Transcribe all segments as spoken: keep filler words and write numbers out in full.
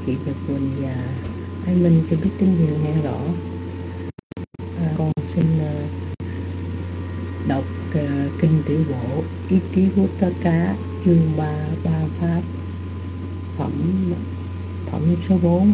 chị Nhật Quỳnh và anh Minh cho biết tín hiệu nghe rõ. À, con xin uh, đọc uh, kinh Tiểu Bộ Itivuttaka chương ba ba pháp phẩm phẩm số bốn.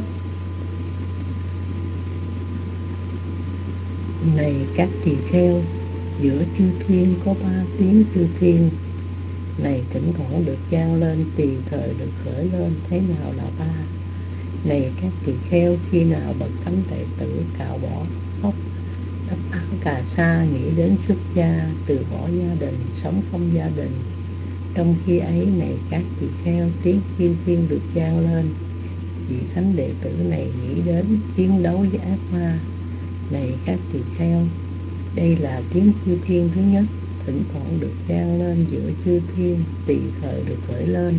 Này các tỳ kheo, giữa chư thiên có ba tiếng chư thiên này thỉnh thoảng được vang lên, tùy thời được khởi lên, thế nào là ba? Này các tỳ kheo, khi nào bậc thánh đệ tử cạo bỏ tóc, đắp áo cà sa, nghĩ đến xuất gia, từ bỏ gia đình, sống không gia đình, trong khi ấy này các tỳ kheo, tiếng chư thiên được vang lên, vị thánh đệ tử này nghĩ đến chiến đấu với ác ma. Này các tỳ kheo, đây là tiếng chư thiên thứ nhất, thỉnh thoảng được vang lên giữa chư thiên, tùy thời được khởi lên.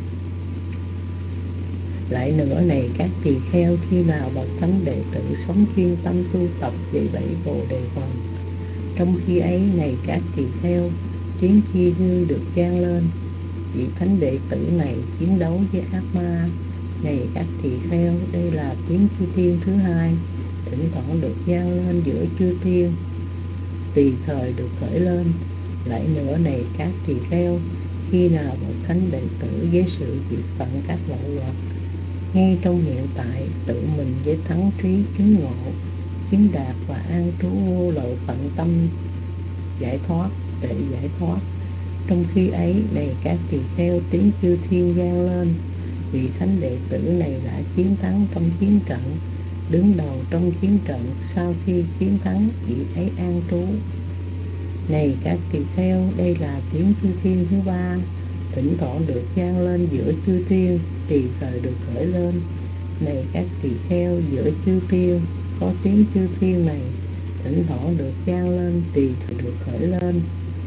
Lại nữa này các tỳ kheo, khi nào bậc thánh đệ tử sống chuyên tâm tu tập về bảy bồ đề phần, trong khi ấy này các tỳ kheo, tiếng chi hư được vang lên, vị thánh đệ tử này chiến đấu với ác ma. Này các tỳ kheo, đây là tiếng chư thiên thứ hai, thỉnh thoảng được vang lên giữa chư thiên, tùy thời được khởi lên. Lại nữa này các tỳ kheo, khi nào bậc thánh đệ tử với sự diệt tận các lậu hoặc, ngay trong hiện tại tự mình với thắng trí chứng ngộ, chứng đạt và an trú vô lậu tận tâm giải thoát, để giải thoát. Trong khi ấy này các tỳ kheo, tiếng chư thiên vang lên, vị thánh đệ tử này đã chiến thắng trong chiến trận, đứng đầu trong chiến trận, sau khi chiến thắng vị ấy an trú. Này các tỳ kheo, đây là tiếng chư thiên thứ ba, thỉnh thoảng được vang lên giữa chư thiên, tùy thời được khởi lên. Này các tỳ kheo, giữa chư thiên có tiếng chư thiên này, thỉnh thoảng được vang lên, tùy thời được khởi lên.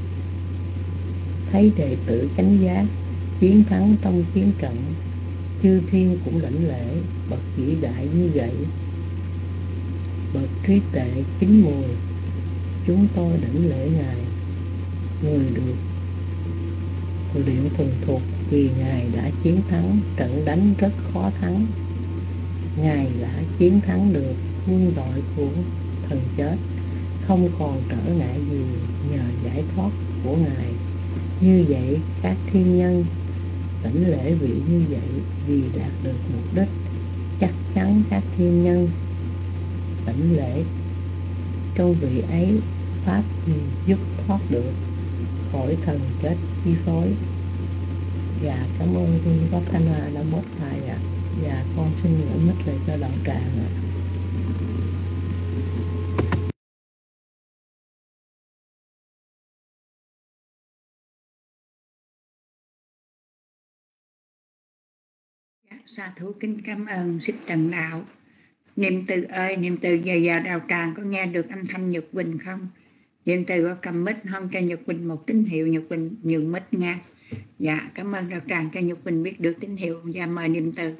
Thấy đệ tử chánh giác chiến thắng trong chiến trận, chư thiên cũng lãnh lễ, bậc vĩ đại như vậy, bậc trí tuệ chín mùi, chúng tôi lãnh lễ ngài. Người được luyện thuần thục vì ngài đã chiến thắng, trận đánh rất khó thắng. Ngài đã chiến thắng được quân đội của thần chết, không còn trở ngại gì nhờ giải thoát của ngài. Như vậy các thiên nhân lãnh lễ vị như vậy, vì đạt được mục đích. Chắc chắn các thiên nhân lãnh lễ trong vị ấy pháp gì giúp thoát được khỏi thần chết chi phối. Và cảm ơn Vương Pháp Thanh Hòa đã mất lại ạ. Và con xin gửi mít lại cho đạo tràng ạ. Sa thủ kính cảm ơn Thích Trần Đạo. Niệm từ ơi, niệm từ giờ giờ đạo tràng có nghe được âm thanh Nhật Quỳnh không? Niệm từ có cầm mic không, cho Nhật Quỳnh một tín hiệu, Nhật Quỳnh nhường mic nha. Dạ, cảm ơn đạo tràng cho Nhật Quỳnh biết được tín hiệu. Và mời niệm từ.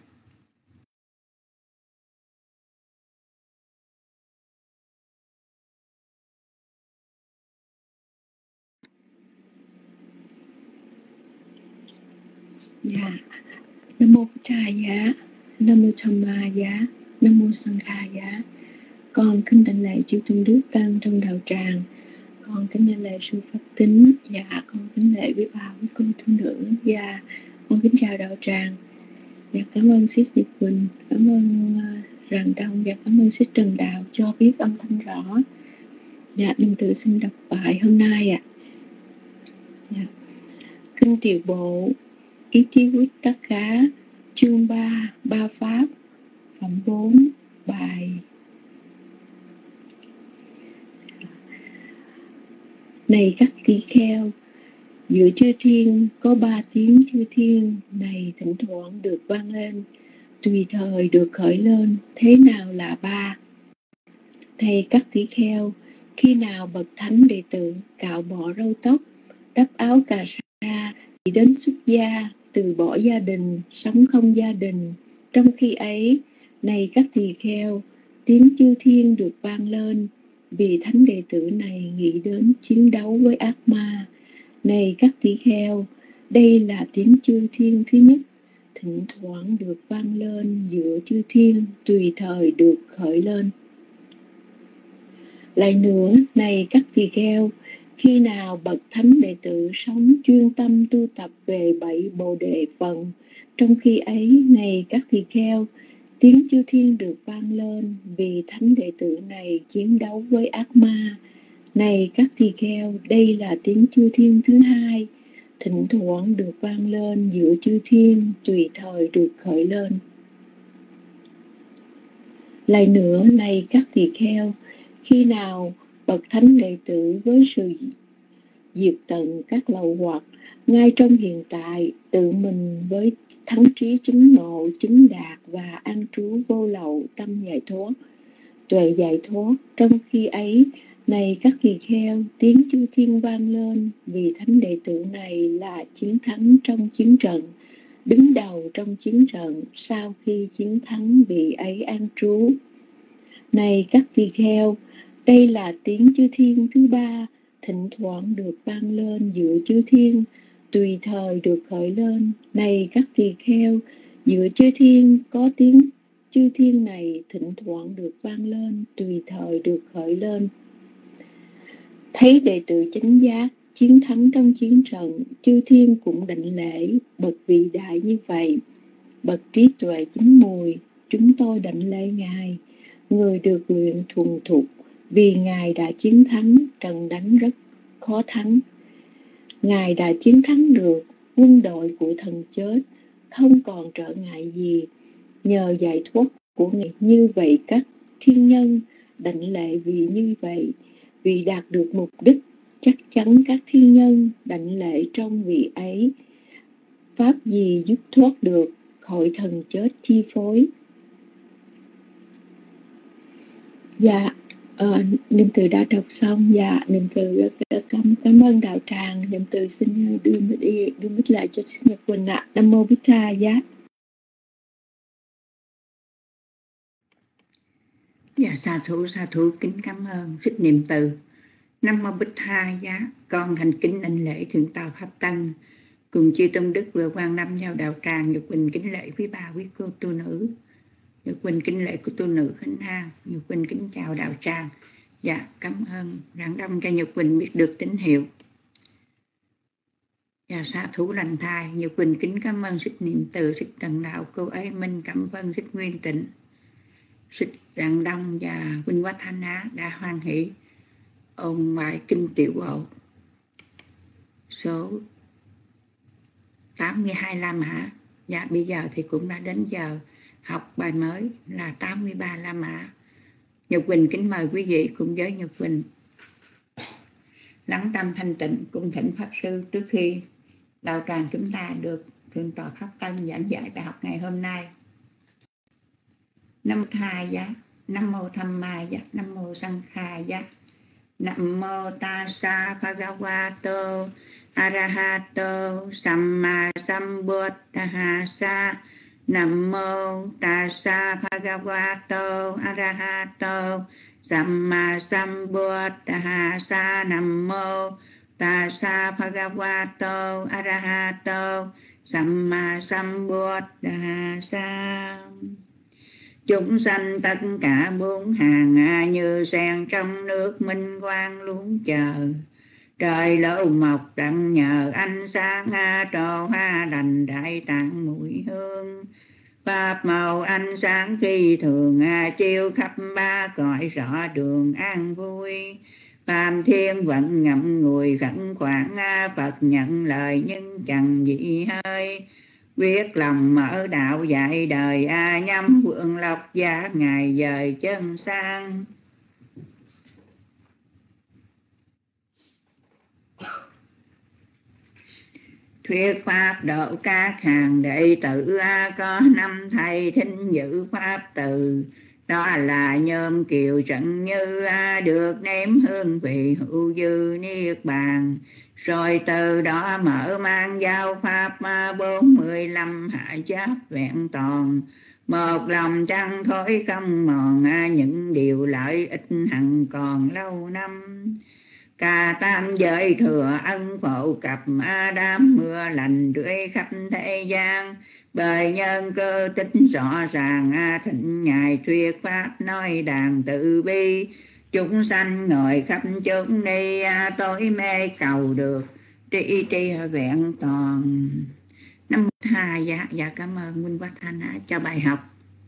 Dạ, Nam mô Bụt Thầy giá, Nam mô Tham Ma giá, Nam mô Sang Kha giá. Con kính đảnh lễ chư tôn đức tăng trong đạo tràng. Con kính đảnh lễ sư Pháp Tính. Dạ, con kính lễ với bà với cô tu nữ. Dạ, con kính chào đạo tràng. Dạ, cảm ơn Sis Nhật Quỳnh, cảm ơn uh, Rạng Đông và cảm ơn Sis Trần Đạo cho biết âm thanh rõ. Dạ, đừng tự xin đọc bài hôm nay ạ. À. Dạ. Kinh Tiểu Bộ Itivuttaka chương ba, ba pháp, phẩm bốn, bài. Này các tỳ kheo, giữa chư thiên có ba tiếng chư thiên này thỉnh thoảng được vang lên, tùy thời được khởi lên, thế nào là ba? Này các tỳ kheo, khi nào bậc thánh đệ tử cạo bỏ râu tóc, đắp áo cà sa, đi đến xuất gia, từ bỏ gia đình, sống không gia đình, trong khi ấy, này các tỳ kheo, tiếng chư thiên được vang lên, vì thánh đệ tử này nghĩ đến chiến đấu với ác ma. Này các tỳ kheo, đây là tiếng chư thiên thứ nhất, thỉnh thoảng được vang lên giữa chư thiên, tùy thời được khởi lên. Lại nữa, này các tỳ kheo, khi nào bậc thánh đệ tử sống chuyên tâm tu tập về bảy bồ đề phần, trong khi ấy, này các tỳ kheo, tiếng chư thiên được vang lên vì thánh đệ tử này chiến đấu với ác ma. Này các tỳ kheo, đây là tiếng chư thiên thứ hai, thỉnh thoảng được vang lên giữa chư thiên, tùy thời được khởi lên. Lại nữa, này các tỳ kheo, khi nào bậc thánh đệ tử với sự diệt tận các lậu hoặc, ngay trong hiện tại, tự mình với thắng trí chứng ngộ, chứng đạt và an trú vô lậu tâm giải thoát, tuệ giải thoát, trong khi ấy, này các tỳ kheo, tiếng chư thiên vang lên vì thánh đệ tử này là chiến thắng trong chiến trận, đứng đầu trong chiến trận sau khi chiến thắng vị ấy an trú. Này các tỳ kheo, đây là tiếng chư thiên thứ ba, thỉnh thoảng được vang lên giữa chư thiên, tùy thời được khởi lên. Này các tỳ kheo, giữa chư thiên có tiếng chư thiên này thỉnh thoảng được vang lên, tùy thời được khởi lên. Thấy đệ tử chánh giác chiến thắng trong chiến trận, chư thiên cũng đảnh lễ bậc vĩ đại như vậy. Bậc trí tuệ chín mùi, chúng tôi đảnh lễ Ngài, người được luyện thuần thục, vì Ngài đã chiến thắng, trận đánh rất khó thắng. Ngài đã chiến thắng được quân đội của thần chết, không còn trở ngại gì. Nhờ giải thoát của Ngài như vậy, các thiên nhân đảnh lễ vì như vậy, vì đạt được mục đích, chắc chắn các thiên nhân đảnh lễ trong vị ấy. Pháp gì giúp thoát được khỏi thần chết chi phối? Dạ, uh, niệm từ đã đọc xong. Dạ, niệm từ rất cảm, cảm ơn đạo tràng. Niệm từ xin đưa đi đưa mít lại cho Sư Nhật Quỳnh ạ. Nam mô Bích Tha giá. Dạ, sa thủ sa thủ kính cảm ơn phích niệm từ. Nam mô Bích Tha giá. Con thành kính đảnh lễ thượng tọa Pháp Tân cùng chư tôn đức vừa quan lâm nhau đạo tràng. Nhật Quỳnh kính lễ quý bà quý cô tu nữ. Nhật Quỳnh kính lễ của tu nữ Khánh An. Nhật Quỳnh kính chào đạo tràng. Dạ, cảm ơn rạng đông cho Nhật Quỳnh biết được tín hiệu. Dạ, sa thủ lành thai. Nhật Quỳnh kính cảm ơn xích niệm từ, xích trần đạo, cô ấy Minh, cảm ơn xích Nguyên Tịnh, xích rạng đông và Huynh Quá Thanh Á đã hoan hỷ ôn bài kinh tiểu bộ số tám mươi hai La Mã. Dạ, bây giờ thì cũng đã đến giờ học bài mới là tám mươi ba La Mã. Nhật Quỳnh kính mời quý vị cùng với Nhật Quỳnh lắng tâm thanh tịnh cùng thỉnh Pháp Sư trước khi đạo tràng chúng ta được thượng tọa Pháp Tân giảng giải bài học ngày hôm nay. Nam Tha giá, Nam mô Tham Ma giá, Nam mô Sang Kha giá. Nam mô Tassa Bhagavato Arahato Samma Sambuddhassa. Nam mô Tassa Bhagavato Arahato Samma Sambuddhassa. Nam mô Tassa Bhagavato Arahato Samma Sambuddhassa. Chúng sanh tất cả bốn hàng như sen trong nước minh quang luống chờ. Trời lâu mọc đặng nhờ ánh sáng trổ hoa lành đại tạng mùi hương. Pháp màu ánh sáng khi thường chiếu khắp ba cõi rõ đường an vui. Phạm thiên vận ngậm ngùi khẩn khoản Phật nhận lời nhưng chẳng dị hơi. Quyết lòng mở đạo dạy đời a nhắm vượng lộc giá ngày dời chân sang. Thuyết pháp độ các hàng đệ tử có năm thầy thính giữ pháp từ. Đó là Nhôm Kiều Trận Như được nếm hương vị hữu dư niết bàn. Rồi từ đó mở mang giao pháp bốn mươi lăm hạ giáp vẹn toàn. Một lòng chẳng thối không mòn những điều lợi ích hằng còn lâu năm. Cả tam giới thừa ân phổ cập đám mưa lành rưỡi khắp thế gian. Bởi nhân cơ tính rõ ràng, thịnh ngài thuyết pháp nói đàn từ bi. Chúng sanh ngồi khắp chúng ni, tối mê cầu được tri tri vẹn toàn. Nam mô Tha. Dạ, dạ cảm ơn Minh Quát Thanh cho bài học.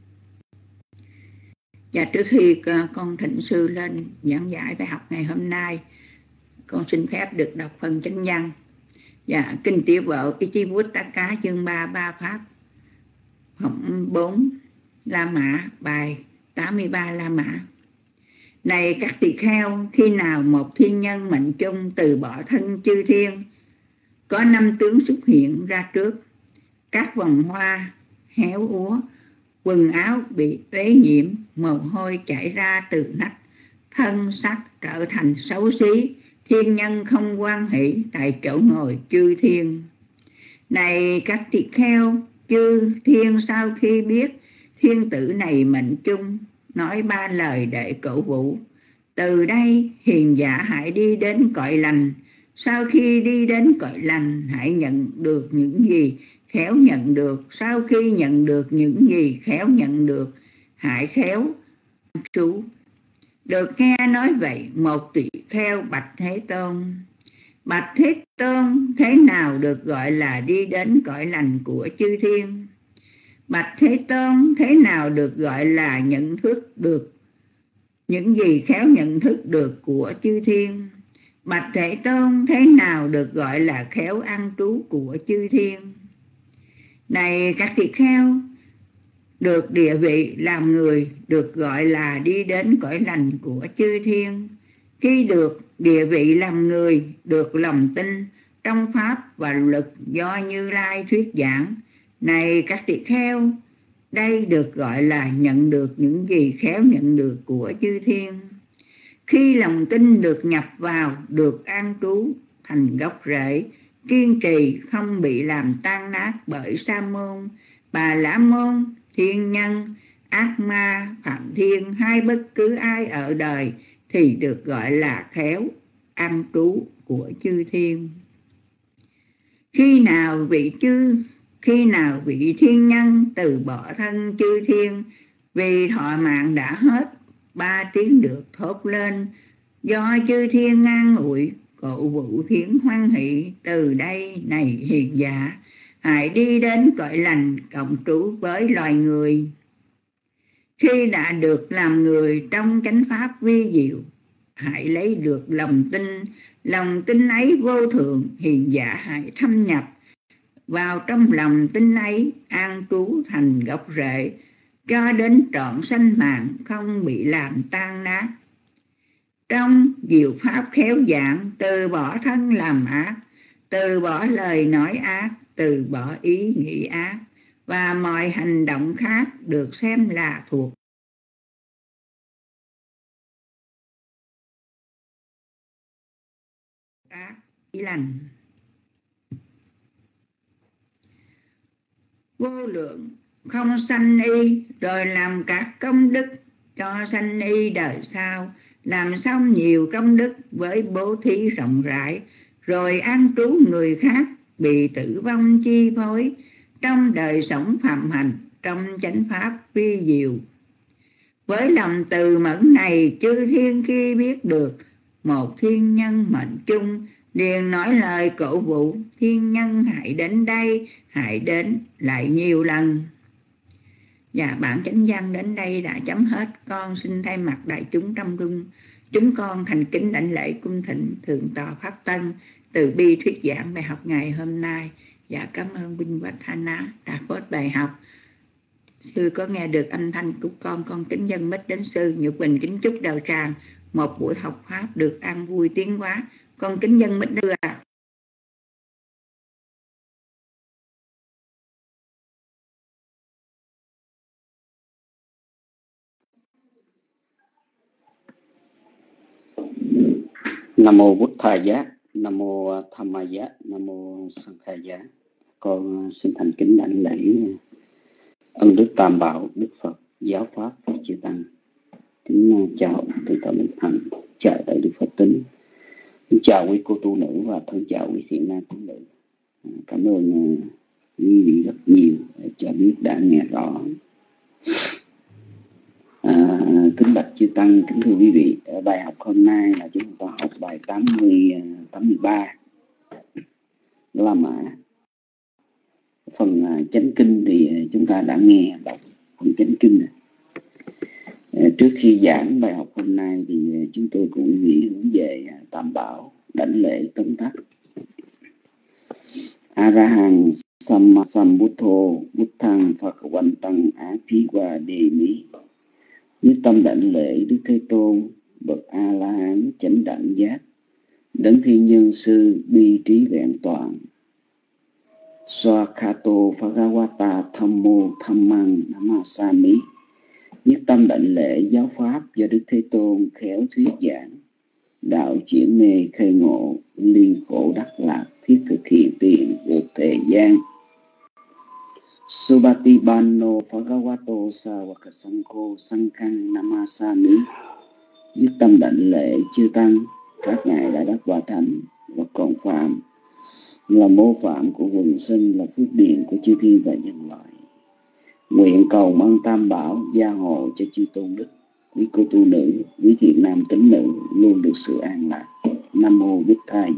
Và trước khi con thỉnh sư lên giảng giải bài học ngày hôm nay, con xin phép được đọc phần chánh văn. Dạ, kinh tiểu bộ Itivuttaka chương ba ba pháp phẩm bốn La Mã, bài tám mươi ba La Mã. Này các tỳ kheo, khi nào một thiên nhân mệnh chung từ bỏ thân chư thiên, có năm tướng xuất hiện ra trước. Các vòng hoa héo úa, quần áo bị uế nhiễm, mồ hôi chảy ra từ nách, thân sắc trở thành xấu xí, thiên nhân không hoan hỷ tại chỗ ngồi chư thiên. Này các tỳ kheo, chư thiên sau khi biết thiên tử này mệnh chung, nói ba lời để cổ vũ. Từ đây hiền giả hãy đi đến cõi lành. Sau khi đi đến cõi lành, hãy nhận được những gì khéo nhận được. Sau khi nhận được những gì khéo nhận được, hãy khéo trú. Được nghe nói vậy, một tỳ kheo bạch Thế Tôn: Bạch Thế Tôn, thế nào được gọi là đi đến cõi lành của chư thiên? Bạch Thế Tôn, thế nào được gọi là nhận thức được những gì khéo nhận thức được của chư thiên? Bạch Thế Tôn, thế nào được gọi là khéo an trú của chư thiên? Này các tỳ kheo, được địa vị làm người được gọi là đi đến cõi lành của chư thiên. Khi được địa vị làm người, được lòng tin trong pháp và lực do Như Lai thuyết giảng. Này các tỳ kheo, đây được gọi là nhận được những gì khéo nhận được của chư thiên. Khi lòng tin được nhập vào, được an trú thành gốc rễ, kiên trì không bị làm tan nát bởi sa môn, bà la môn, thiên nhân, ác ma, phạm thiên hay bất cứ ai ở đời, thì được gọi là khéo an trú của chư thiên. Khi nào vị chư Khi nào vị thiên nhân từ bỏ thân chư thiên, vì thọ mạng đã hết, ba tiếng được thốt lên, do chư thiên an ủi, cổ vũ khiến hoan hỷ. Từ đây này hiền giả, hãy đi đến cõi lành cộng trú với loài người. Khi đã được làm người trong chánh pháp vi diệu, hãy lấy được lòng tin. Lòng tin ấy vô thượng, hiền giả hãy thâm nhập vào trong lòng tin ấy, an trú thành gốc rễ, cho đến trọn sanh mạng không bị làm tan nát. Trong diệu pháp khéo giảng, từ bỏ thân làm ác, từ bỏ lời nói ác, từ bỏ ý nghĩ ác, và mọi hành động khác được xem là thuộc ác ý lành. Vô lượng không sanh y, rồi làm các công đức cho sanh y đời sau, làm xong nhiều công đức với bố thí rộng rãi, rồi an trú người khác bị tử vong chi phối trong đời sống phạm hạnh, trong chánh pháp vi diệu. Với lòng từ mẫn này, chư thiên khi biết được một thiên nhân mệnh chung, liền nói lời cổ vũ: thiên nhân hãy đến đây, hãy đến lại nhiều lần. Và bản chánh văn đến đây đã chấm hết. Con xin thay mặt đại chúng trong rung, chúng con thành kính đảnh lễ cung thỉnh thượng tọa pháp tân từ bi thuyết giảng bài học ngày hôm nay. Và cảm ơn Binh Quát Thanh đã post bài học. Sư có nghe được âm thanh của con, con kính dân mít đến sư. Nhật Bình kính chúc đạo tràng một buổi học pháp được an vui tiến hóa. Con kính dân mít đưa à. Nam mô Bụt Thà Giá, Nam mô Tham Ma Giá, Nam mô Sang Kha Giá. Con xin thành kính đảnh lễ ân đức Tam Bảo, Đức Phật, Giáo Pháp và Chư Tăng. Kính chào Thượng tọa Minh Hạnh, chào đại đức Phật Tính, kính chào quý cô tu nữ và thân chào quý thiện nam tín nữ. Cảm ơn quý vị rất nhiều để cho biết đã nghe rõ. À, kính bạch chư tăng, kính thưa quý vị, ở bài học hôm nay là chúng ta học bài tám mươi, tám mươi ba La Mã. Phần uh, chánh kinh thì chúng ta đã nghe đọc phần chánh kinh này. Uh, trước khi giảng bài học hôm nay thì uh, chúng tôi cùng quý vị hướng về uh, Tam Bảo, đảnh lễ tóm tắt. Arahang Samma Sambuddho Buddhang Phakavantang Abhivademi. Nhất tâm đảnh lễ Đức Thế Tôn, bậc A La Hán chánh đẳng giác, đấng thiên nhân sư bi trí vẹn toàn. Swakato Bhagavata Thammo Dhammang Namasami. Nhất tâm đảnh lễ giáo pháp do Đức Thế Tôn khéo thuyết giảng, đạo chuyển mê khai ngộ, ly khổ đắc lạc, thiết thực hiện tiền vượt thời gian. Subhatibano Bhagavato Sawakasankho Sankhang Namasami. Nhất tâm đảnh lễ chư tăng, các ngài đã đắc quả thánh và còn phạm, là mô phạm của quần sinh, là phước điền của chư thiên và nhân loại. Nguyện cầu mong Tam Bảo gia hộ cho chư tôn đức, quý cô tu nữ, quý thiện nam tín nữ luôn được sự an lạc. Nam mô Bụt Thầy.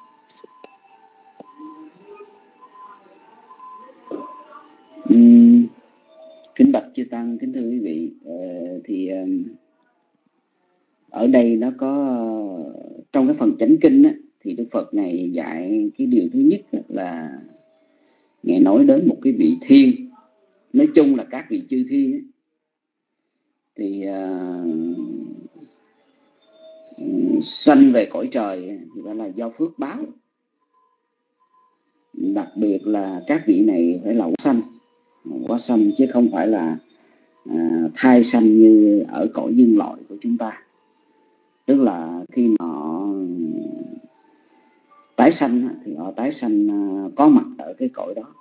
Uhm, kính bạch chư tăng, kính thưa quý vị, uh, thì uh, ở đây nó có uh, trong cái phần chánh kinh á, thì Đức Phật này dạy cái điều thứ nhất là ngài nói đến một cái vị thiên, nói chung là các vị chư thiên ấy, thì uh, sanh về cõi trời thì phải là do phước báo. Đặc biệt là các vị này phải là quá sanh, quá sanh chứ không phải là uh, thai sanh như ở cõi nhân loại của chúng ta. Tức là khi mà họ tái sanh thì họ tái sanh uh, có mặt ở cái cõi đó.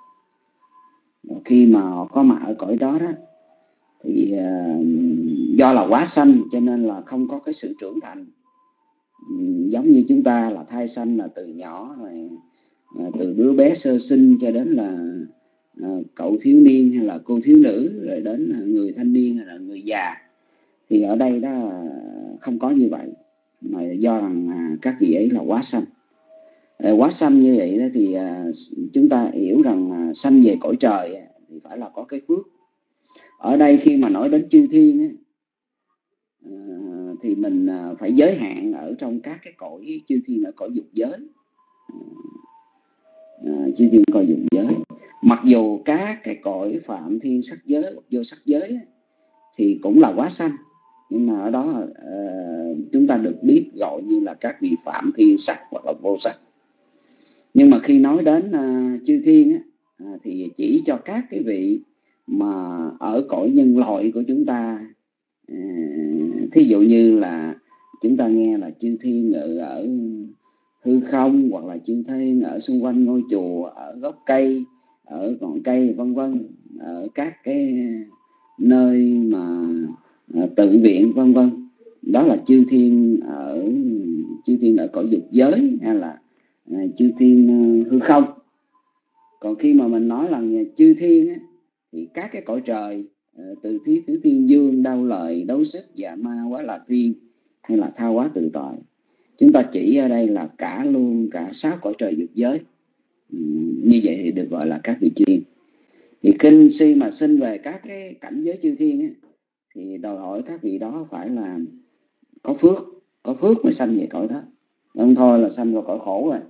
Khi mà họ có mặt ở cõi đó đó thì uh, do là quá sanh cho nên là không có cái sự trưởng thành. Um, giống như chúng ta là thai sanh là từ nhỏ rồi, uh, từ đứa bé sơ sinh cho đến là uh, cậu thiếu niên hay là cô thiếu nữ, rồi đến là người thanh niên hay là người già. Thì ở đây đó không có như vậy, mà do rằng uh, các vị ấy là quá sanh. Quá sanh như vậy đó thì uh, chúng ta hiểu rằng uh, sanh về cõi trời uh, thì phải là có cái phước. Ở đây khi mà nói đến chư thiên uh, uh, thì mình uh, phải giới hạn ở trong các cái cõi chư thiên ở cõi dục giới. Uh, uh, chư thiên cõi dục giới. Mặc dù các cái cõi phạm thiên sắc giới hoặc vô sắc giới uh, thì cũng là quá sanh, nhưng mà ở đó uh, chúng ta được biết gọi như là các vị phạm thiên sắc hoặc là vô sắc. Nhưng mà khi nói đến uh, chư thiên á, uh, thì chỉ cho các cái vị mà ở cõi nhân loại của chúng ta. Uh, thí dụ như là chúng ta nghe là chư thiên ngự ở hư không, hoặc là chư thiên ở xung quanh ngôi chùa, ở gốc cây, ở ngọn cây vân vân, ở các cái nơi mà uh, tự viện vân vân. Đó là chư thiên ở chư thiên ở cõi dục giới hay là À, chư thiên uh, hư không. Còn khi mà mình nói là chư thiên á, thì các cái cõi trời uh, từ thí tứ thiên dương, đau lợi, đấu sức, dạ ma, quá là thiên hay là tha hóa tự tại, chúng ta chỉ ở đây là cả luôn cả sáu cõi trời dục giới. uhm, như vậy thì được gọi là các vị chư thiên. Thì kinh si mà sinh về các cái cảnh giới chư thiên á, thì đòi hỏi các vị đó phải là có phước, có phước mới sanh về cõi đó, không thôi là sanh vào cõi khổ rồi.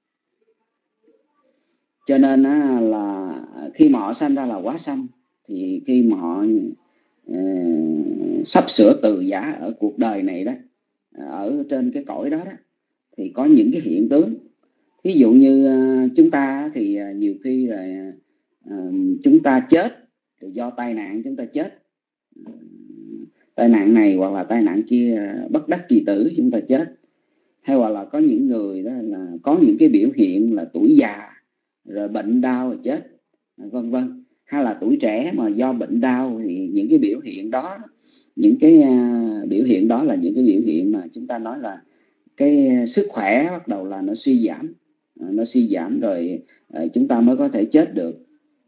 Cho nên á, là khi mà họ sanh ra là quá sanh, thì khi mà họ uh, sắp sửa từ giả ở cuộc đời này đó, ở trên cái cõi đó, đó thì có những cái hiện tướng. Ví dụ như uh, chúng ta thì uh, nhiều khi là uh, chúng ta chết thì do tai nạn chúng ta chết. Uh, tai nạn này hoặc là tai nạn kia, bất đắc kỳ tử chúng ta chết. Hay hoặc là có những người đó là có những cái biểu hiện là tuổi già rồi bệnh đau rồi chết, vân vân. Hay là tuổi trẻ mà do bệnh đau thì những cái biểu hiện đó, những cái uh, biểu hiện đó là những cái biểu hiện mà chúng ta nói là cái sức khỏe bắt đầu là nó suy giảm, uh, nó suy giảm rồi uh, chúng ta mới có thể chết được.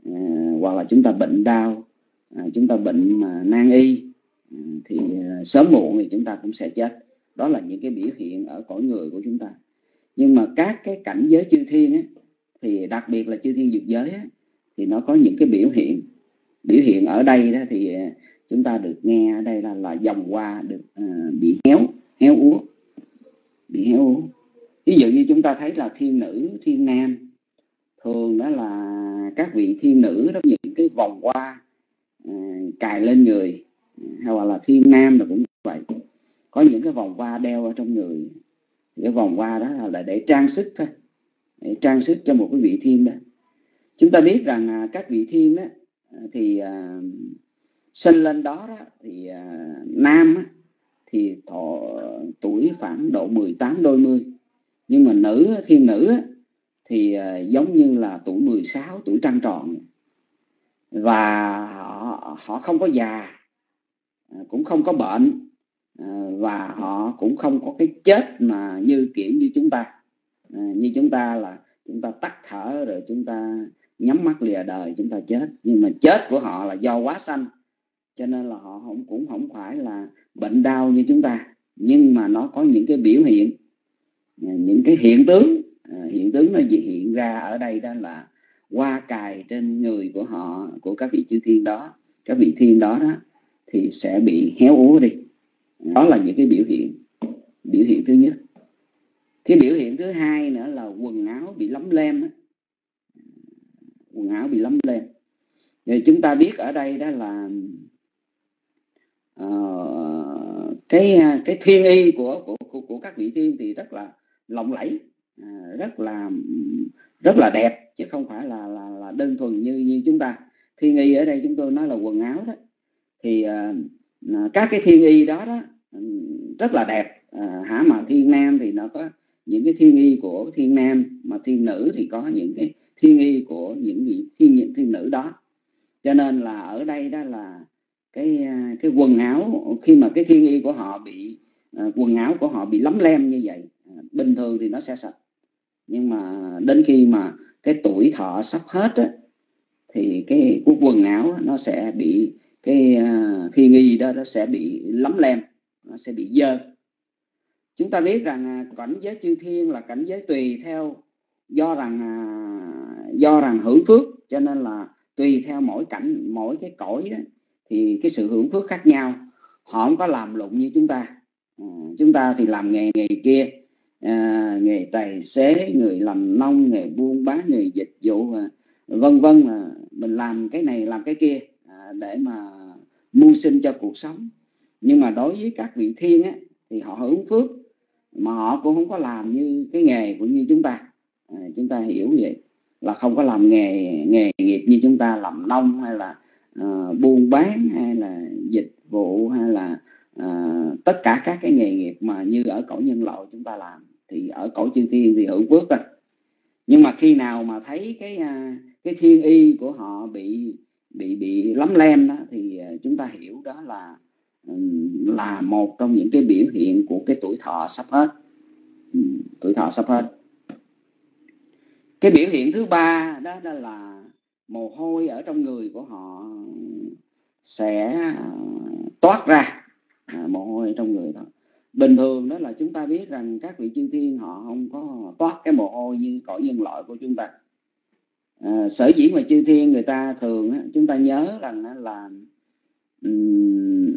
à, hoặc là chúng ta bệnh đau, à, chúng ta bệnh mà nan y, à, thì à, sớm muộn thì chúng ta cũng sẽ chết. Đó là những cái biểu hiện ở cõi người của chúng ta. Nhưng mà các cái cảnh giới chư thiên ấy, thì đặc biệt là chư thiên dục giới ấy, thì nó có những cái biểu hiện. Biểu hiện ở đây đó thì chúng ta được nghe ở đây là là dòng hoa được uh, bị héo héo úa, bị héo úa. Ví dụ như chúng ta thấy là thiên nữ, thiên nam, thường đó là các vị thiên nữ đó những cái vòng hoa uh, cài lên người, hay là thiên nam là cũng vậy, có những cái vòng hoa đeo ở trong người. Cái vòng hoa đó là để trang sức thôi, để trang sức cho một cái vị thiên đó. Chúng ta biết rằng uh, các vị thiên đó thì uh, sinh lên đó, đó thì uh, nam á, thì thọ tuổi khoảng độ mười tám đôi mươi, nhưng mà nữ, thiên nữ á, thì uh, giống như là tuổi mười sáu, tuổi trăng tròn. Và họ, họ không có già, uh, cũng không có bệnh, uh, và họ cũng không có cái chết mà như kiểu như chúng ta. uh, Như chúng ta là chúng ta tắt thở rồi chúng ta nhắm mắt lìa đời, chúng ta chết. Nhưng mà chết của họ là do quá sanh, cho nên là họ không, cũng không phải là bệnh đau như chúng ta. Nhưng mà nó có những cái biểu hiện, những cái hiện tướng. Hiện tướng nó hiện ra ở đây đó là hoa cài trên người của họ, của các vị chư thiên đó, các vị thiên đó đó thì sẽ bị héo úa đi. Đó là những cái biểu hiện. Biểu hiện thứ nhất. Cái biểu hiện thứ hai nữa là quần áo bị lấm lem đó. Quần áo bị lấm lem. Rồi chúng ta biết ở đây đó là uh, cái cái thiên y của, của của của các vị thiên thì rất là lộng lẫy, uh, rất là rất là đẹp, chứ không phải là là, là đơn thuần như như chúng ta. Thiên y ở đây chúng tôi nói là quần áo đó, thì uh, các cái thiên y đó đó rất là đẹp. Uh, hả mà thiên nam thì nó có những cái thiên y của thiên nam, mà thiên nữ thì có những cái thiên y của những vị thiên, thiên nữ đó. Cho nên là ở đây đó là cái cái quần áo, khi mà cái thiên y của họ bị uh, quần áo của họ bị lấm lem như vậy, uh, bình thường thì nó sẽ sạch, nhưng mà đến khi mà cái tuổi thọ sắp hết á, thì cái, cái quần áo nó sẽ bị cái uh, thiên y đó nó sẽ bị lấm lem, nó sẽ bị dơ. Chúng ta biết rằng uh, cảnh giới chư thiên là cảnh giới tùy theo, do rằng uh, do rằng hưởng phước, cho nên là tùy theo mỗi cảnh, mỗi cái cõi đó, thì cái sự hưởng phước khác nhau. Họ không có làm lụng như chúng ta. À, chúng ta thì làm nghề nghề kia, à, nghề tài xế, người làm nông, nghề buôn bán, nghề dịch vụ, à, vân vân. À, mình làm cái này làm cái kia à, để mà mưu sinh cho cuộc sống. Nhưng mà đối với các vị thiên á, thì họ hưởng phước mà họ cũng không có làm như cái nghề của như chúng ta. À, chúng ta hiểu vậy, là không có làm nghề nghề nghiệp như chúng ta, làm nông hay là uh, buôn bán hay là dịch vụ hay là uh, tất cả các cái nghề nghiệp mà như ở cõi nhân loại chúng ta làm, thì ở cõi chư thiên thì hưởng phước rồi. Nhưng mà khi nào mà thấy cái uh, cái thiên y của họ bị bị bị lấm lem đó, thì uh, chúng ta hiểu đó là um, là một trong những cái biểu hiện của cái tuổi thọ sắp hết. Um, tuổi thọ sắp hết. Cái biểu hiện thứ ba đó, đó là mồ hôi ở trong người của họ sẽ toát ra, à, mồ hôi trong người đó. Bình thường đó là chúng ta biết rằng các vị chư thiên họ không có toát cái mồ hôi như cõi nhân loại của chúng ta. À, sở dĩ mà chư thiên người ta thường, chúng ta nhớ rằng là um,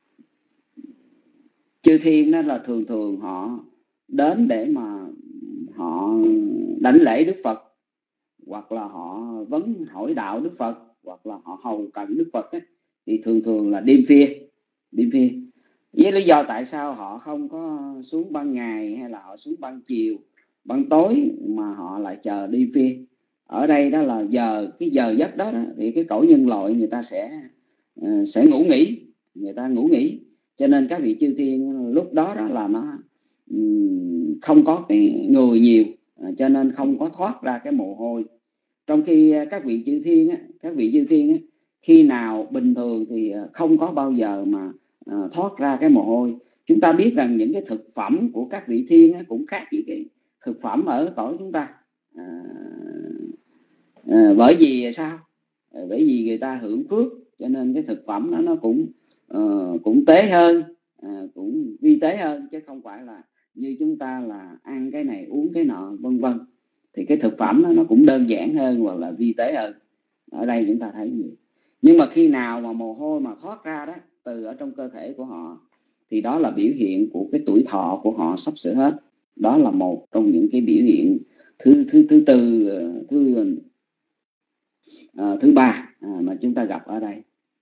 chư thiên đó là thường thường họ đến để mà họ đảnh lễ Đức Phật, hoặc là họ vấn hỏi đạo Đức Phật, hoặc là họ hầu cận Đức Phật ấy, thì thường thường là đêm phia, đêm phia. Với lý do tại sao họ không có xuống ban ngày hay là họ xuống ban chiều, ban tối, mà họ lại chờ đêm phia. Ở đây đó là giờ cái giờ giấc đó, đó thì cái cõi nhân loại người ta sẽ uh, sẽ ngủ nghỉ, người ta ngủ nghỉ. Cho nên các vị chư thiên lúc đó đó là nó um, không có cái người nhiều, uh, cho nên không có thoát ra cái mồ hôi. Trong khi các vị chư thiên á, các vị chư thiên á, khi nào bình thường thì không có bao giờ mà uh, thoát ra cái mồ hôi. Chúng ta biết rằng những cái thực phẩm của các vị thiên á, cũng khác với cái thực phẩm ở cõi chúng ta. À, à, bởi vì sao? bởi vì người ta hưởng phước cho nên cái thực phẩm đó nó cũng uh, cũng tế hơn, uh, cũng vi tế hơn, chứ không phải là như chúng ta là ăn cái này uống cái nọ vân vân. Thì cái thực phẩm đó nó cũng đơn giản hơn hoặc là vi tế hơn. Ở đây chúng ta thấy gì? Nhưng mà khi nào mà mồ hôi mà thoát ra đó từ ở trong cơ thể của họ thì đó là biểu hiện của cái tuổi thọ của họ sắp sửa hết. Đó là một trong những cái biểu hiện thứ thứ thứ tư thứ uh, thứ ba uh, mà chúng ta gặp ở đây.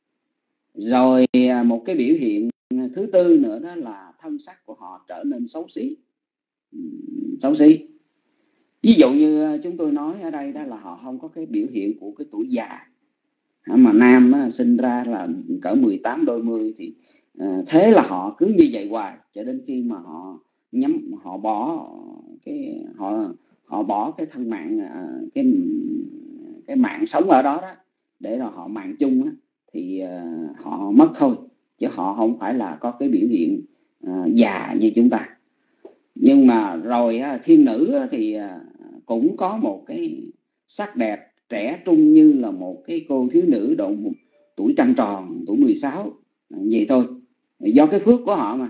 Rồi uh, một cái biểu hiện thứ tư nữa đó là thân sắc của họ trở nên xấu xí. Um, xấu xí. Ví dụ như chúng tôi nói ở đây đó là họ không có cái biểu hiện của cái tuổi già. Mà nam á, sinh ra là cỡ mười tám đôi mươi thì uh, thế là họ cứ như vậy hoài cho đến khi mà họ nhắm họ bỏ cái họ họ bỏ cái thân mạng uh, cái cái mạng sống ở đó đó để rồi họ mạng chung á, thì uh, họ mất thôi, chứ họ không phải là có cái biểu hiện uh, già như chúng ta. Nhưng mà rồi uh, thiên nữ uh, thì uh, cũng có một cái sắc đẹp trẻ trung như là một cái cô thiếu nữ độ tuổi trăng tròn, tuổi mười sáu, vậy thôi, do cái phước của họ mà.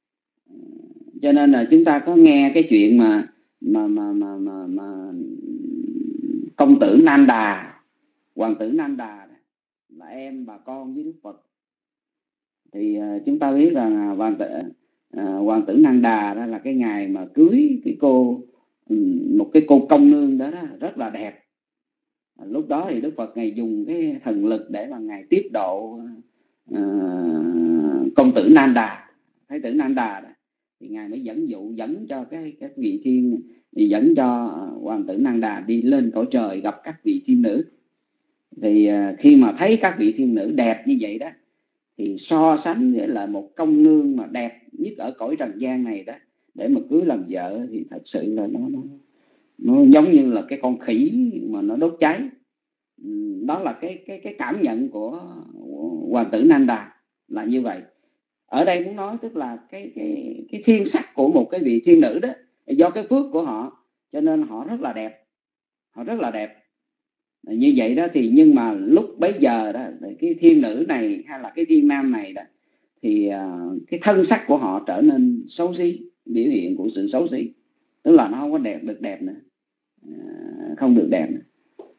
Cho nên là chúng ta có nghe cái chuyện mà mà mà mà mà, mà công tử Nanda, hoàng tử Nanda là em bà con với Đức Phật. Thì uh, chúng ta biết rằng uh, hoàng tử uh, hoàng tử Nanda đó là cái ngày mà cưới cái cô một cái cô công nương đó, đó rất là đẹp. Lúc đó thì Đức Phật ngài dùng cái thần lực để mà ngài tiếp độ uh, công tử Nanda, thái tử Nanda đó. Thì ngài mới dẫn dụ dẫn cho cái các vị thiên, thì dẫn cho hoàng tử Nanda đi lên cõi trời gặp các vị thiên nữ. Thì uh, khi mà thấy các vị thiên nữ đẹp như vậy đó, thì so sánh với là một công nương mà đẹp nhất ở cõi trần gian này đó để mà cưới làm vợ thì thật sự là nó nó nó giống như là cái con khỉ mà nó đốt cháy. Đó là cái cái cái cảm nhận của hoàng tử Nanda là như vậy. Ở đây muốn nói tức là cái cái cái thiên sắc của một cái vị thiên nữ đó, do cái phước của họ cho nên họ rất là đẹp, họ rất là đẹp như vậy đó. Thì nhưng mà lúc bấy giờ đó, cái thiên nữ này hay là cái thiên nam này đó thì uh, cái thân sắc của họ trở nên xấu xí, biểu hiện của sự xấu xí, tức là nó không có đẹp được đẹp nữa, uh, không được đẹp nữa.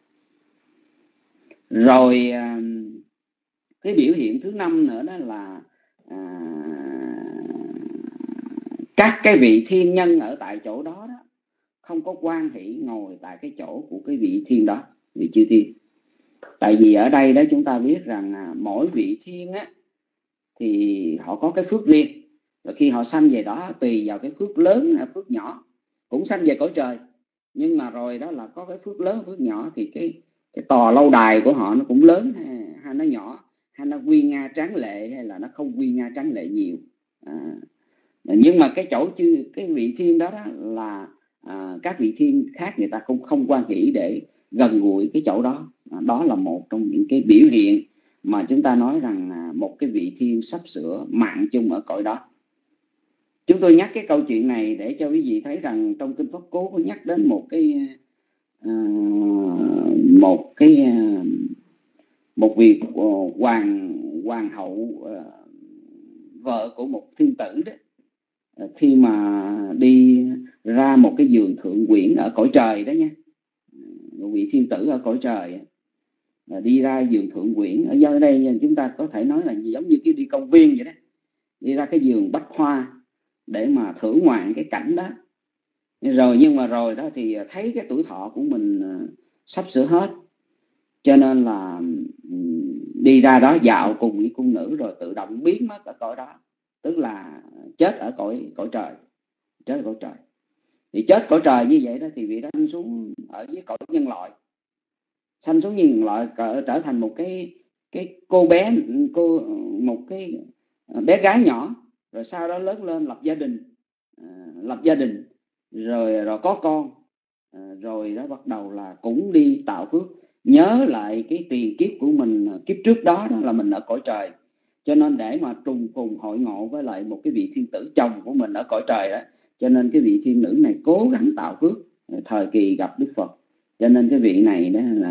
Rồi uh, cái biểu hiện thứ năm nữa đó là uh, các cái vị thiên nhân ở tại chỗ đó, đó không có quan hỷ ngồi tại cái chỗ của cái vị thiên đó, vị chư thiên. Tại vì ở đây đó chúng ta biết rằng à, mỗi vị thiên á thì họ có cái phước riêng, và khi họ sanh về đó tùy vào cái phước lớn hay phước nhỏ cũng sanh về cõi trời. Nhưng mà rồi đó là có cái phước lớn phước nhỏ thì cái cái tòa lâu đài của họ nó cũng lớn hay, hay nó nhỏ, hay nó quy nga tráng lệ hay là nó không quy nga tráng lệ nhiều. À, nhưng mà cái chỗ chư cái vị thiên đó, đó là à, các vị thiên khác người ta cũng không quan hỷ để gần gũi cái chỗ đó. À, đó là một trong những cái biểu hiện mà chúng ta nói rằng à, một cái vị thiên sắp sửa mạng chung ở cõi đó. Chúng tôi nhắc cái câu chuyện này để cho quý vị thấy rằng trong kinh Pháp Cú có nhắc đến một cái uh, một cái uh, một vị uh, hoàng hoàng hậu uh, vợ của một thiên tử đó, uh, khi mà đi ra một cái giường thượng quyển ở cõi trời đó nha, một vị thiên tử ở cõi trời uh, đi ra giường thượng quyển. Ở dưới đây chúng ta có thể nói là giống như cái đi công viên vậy đó, đi ra cái giường bách hoa để mà thưởng ngoạn cái cảnh đó. Rồi nhưng mà rồi đó thì thấy cái tuổi thọ của mình sắp sửa hết, cho nên là đi ra đó dạo cùng với cung nữ rồi tự động biến mất ở cõi đó, tức là chết ở cõi cõi trời, chết ở cõi trời. Thì chết cõi trời như vậy đó thì vị đó sanh xuống ở dưới cõi nhân loại, sanh xuống nhân loại trở thành một cái cái cô bé, cô một cái bé gái nhỏ, rồi sau đó lớn lên lập gia đình, à, lập gia đình rồi rồi có con, à, rồi đó bắt đầu là cũng đi tạo phước, nhớ lại cái tiền kiếp của mình kiếp trước đó, đó là mình ở cõi trời, cho nên để mà trùng phùng hội ngộ với lại một cái vị thiên tử chồng của mình ở cõi trời đó, cho nên cái vị thiên nữ này cố gắng tạo phước thời kỳ gặp Đức Phật. Cho nên cái vị này đó là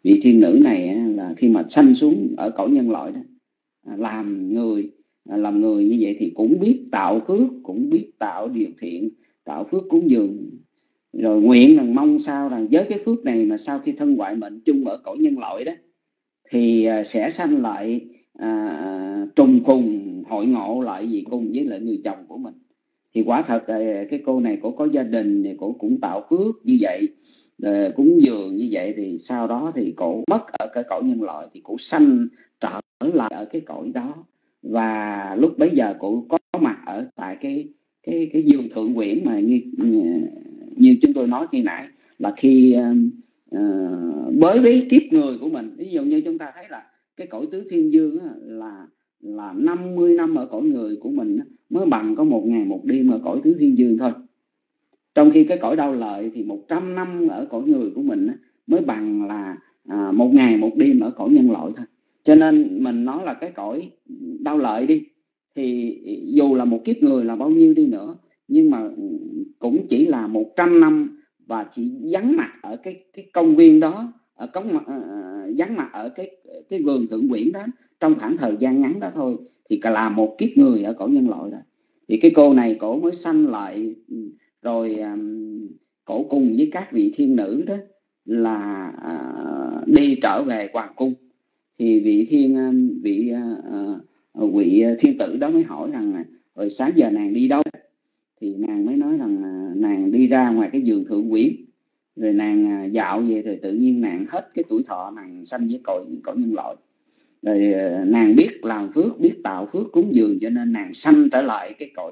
vị thiên nữ này là khi mà sanh xuống ở cõi nhân loại đó, làm người làm người như vậy thì cũng biết tạo phước, cũng biết tạo điều thiện, tạo phước cúng dường, rồi nguyện rằng mong sao rằng với cái phước này mà sau khi thân ngoại mệnh chung ở cõi nhân loại đó thì sẽ sanh lại à, trùng cùng hội ngộ lại gì cùng với lại người chồng của mình. Thì quả thật cái cô này cổ có gia đình thì cổ cũng tạo phước như vậy, cúng dường như vậy, thì sau đó thì cổ mất ở cái cõi nhân loại thì cổ sanh trở lại ở cái cõi đó. Và lúc bấy giờ cổ có mặt ở tại cái cái cái giường thượng quyển mà như như chúng tôi nói khi nãy, là khi uh, với với kiếp người của mình. Ví dụ như chúng ta thấy là cái cõi tứ thiên dương á, là là năm mươi năm ở cõi người của mình mới bằng có một ngày một đêm ở cõi tứ thiên dương thôi. Trong khi cái cõi đau lợi thì một trăm năm ở cõi người của mình mới bằng là à, một ngày một đêm ở cõi nhân loại thôi. Cho nên mình nói là cái cõi đau lợi đi, thì dù là một kiếp người là bao nhiêu đi nữa, nhưng mà cũng chỉ là một trăm năm và chỉ vắng mặt ở cái cái công viên đó, ở cống uh, vắng mặt ở cái cái vườn thượng quyển đó trong khoảng thời gian ngắn đó thôi, thì là một kiếp người ở cõi nhân loại rồi. Thì cái cô này cổ mới sanh lại, rồi um, cổ cùng với các vị thiên nữ đó là uh, đi trở về hoàng cung. Thì vị thiên vị uh, vị thiên tử đó mới hỏi rằng rồi sáng giờ nàng đi đâu? Thì nàng mới nói rằng uh, nàng đi ra ngoài cái vườn thượng quyển, rồi nàng uh, dạo về, rồi tự nhiên nàng hết cái tuổi thọ, nàng sanh với cõi cõi nhân loại. Rồi uh, nàng biết làm phước, biết tạo phước cúng dường, cho nên nàng sanh trở lại cái cõi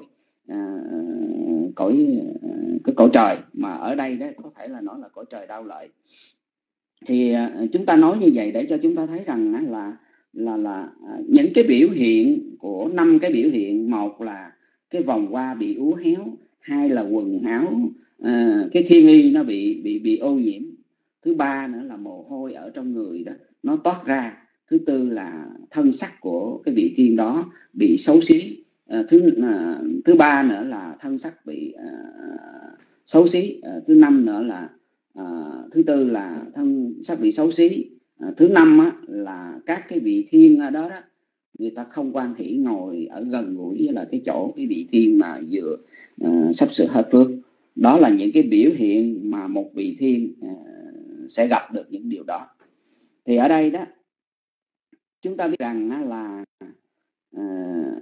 uh, cõi uh, cái cõi trời, mà ở đây đó có thể là nói là cõi trời đau lợi. Thì uh, chúng ta nói như vậy để cho chúng ta thấy rằng uh, là là là uh, những cái biểu hiện của năm cái biểu hiện, một là cái vòng hoa bị úa héo, hai là quần áo uh, cái thiên y nó bị bị bị ô nhiễm, thứ ba nữa là mồ hôi ở trong người đó nó toát ra, thứ tư là thân sắc của cái vị thiên đó bị xấu xí, uh, thứ uh, thứ ba nữa là thân sắc bị uh, xấu xí, uh, thứ năm nữa là uh, thứ tư là thân sắc bị xấu xí, uh, thứ năm á, là các cái vị thiên đó đó người ta không quan hỷ ngồi ở gần gũi với là cái chỗ cái vị thiên mà vừa uh, sắp sửa hết phước. Đó là những cái biểu hiện mà một vị thiên uh, sẽ gặp được những điều đó. Thì ở đây đó chúng ta biết rằng là uh,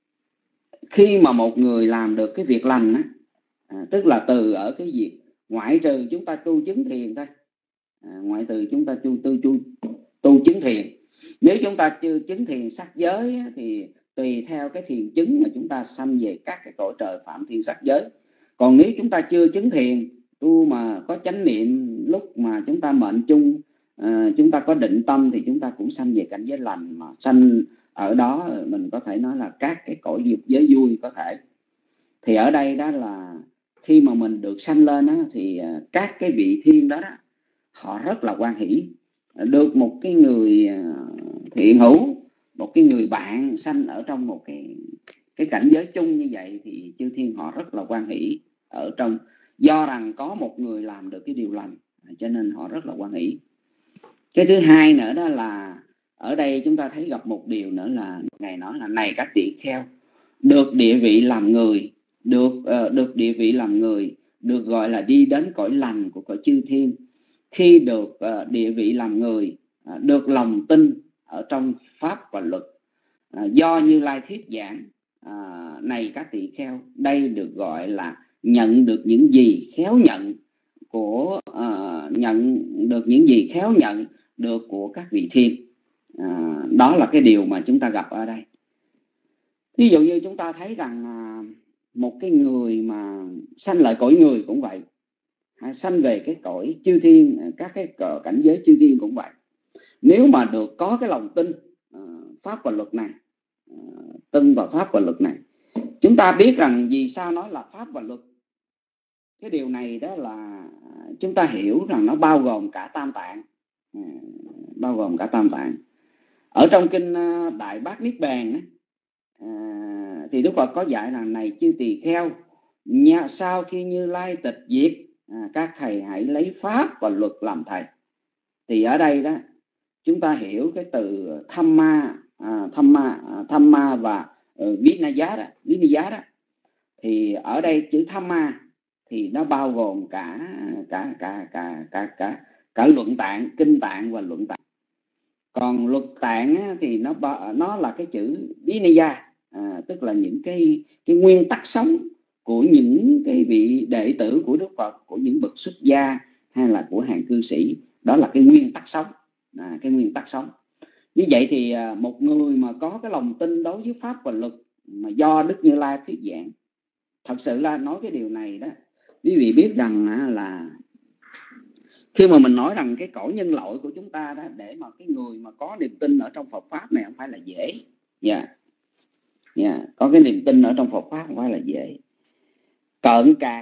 khi mà một người làm được cái việc lành á, uh, tức là từ ở cái việc ngoại trừ chúng ta tu chứng thiền thôi, uh, ngoại trừ chúng ta tu tu tu, tu chứng thiền. Nếu chúng ta chưa chứng thiền sắc giới á, thì tùy theo cái thiền chứng mà chúng ta sanh về các cái cõi trời phạm thiên sắc giới. Còn nếu chúng ta chưa chứng thiền, tu mà có chánh niệm, lúc mà chúng ta mệnh chung, uh, chúng ta có định tâm, thì chúng ta cũng sanh về cảnh giới lành, mà sanh ở đó mình có thể nói là các cái cõi dục giới vui có thể. Thì ở đây đó là khi mà mình được sanh lên đó, thì uh, các cái vị thiên đó, đó họ rất là hoan hỷ. Được một cái người thiện hữu, một cái người bạn sanh ở trong một cái cái cảnh giới chung như vậy, thì chư thiên họ rất là hoan hỷ ở trong, do rằng có một người làm được cái điều lành, cho nên họ rất là hoan hỷ. Cái thứ hai nữa đó là ở đây chúng ta thấy gặp một điều nữa là Ngài nói là này các tỷ kheo, được địa vị làm người, được uh, được địa vị làm người, được gọi là đi đến cõi lành của cõi chư thiên. Khi được uh, địa vị làm người, uh, được lòng tin ở trong pháp và luật, uh, do Như Lai thuyết giảng, uh, này các tỷ kheo, đây được gọi là nhận được những gì khéo nhận của uh, nhận được những gì khéo nhận được của các vị thiên. Uh, đó là cái điều mà chúng ta gặp ở đây. Ví dụ như chúng ta thấy rằng uh, một cái người mà sanh lại cõi người cũng vậy, sanh về cái cõi chư thiên, các cái cảnh giới chư thiên cũng vậy. Nếu mà được có cái lòng tin uh, pháp và luật này, uh, tin vào pháp và luật này, chúng ta biết rằng vì sao nói là pháp và luật. Cái điều này đó là chúng ta hiểu rằng nó bao gồm cả tam tạng, uh, bao gồm cả tam tạng. Ở trong kinh uh, Đại Bát Niết Bàn uh, thì Đức Phật có dạy rằng này chư tỳ kheo, nhà sau khi Như Lai tịch diệt, À, các thầy hãy lấy pháp và luật làm thầy. Thì ở đây đó chúng ta hiểu cái từ Thamma, à, Thamma, à, Thamma và uh, Vinaya đó, Vinaya đó. Thì ở đây chữ Thamma thì nó bao gồm cả cả cả cả cả cả, cả luận tạng, kinh tạng và luận tạng. Còn luật tạng á, thì nó nó là cái chữ Vinaya, à, tức là những cái cái nguyên tắc sống của những cái vị đệ tử của Đức Phật, của những bậc xuất gia hay là của hàng cư sĩ. Đó là cái nguyên tắc sống, à, cái nguyên tắc sống. Như vậy thì à, một người mà có cái lòng tin đối với pháp và luật mà do Đức Như Lai thuyết giảng, thật sự là nói cái điều này đó, quý vị biết rằng là khi mà mình nói rằng cái cõi nhân loại của chúng ta đó, để mà cái người mà có niềm tin ở trong Phật pháp này không phải là dễ. Dạ, yeah. Yeah. Có cái niềm tin ở trong Phật pháp không phải là dễ. Cợn cạc,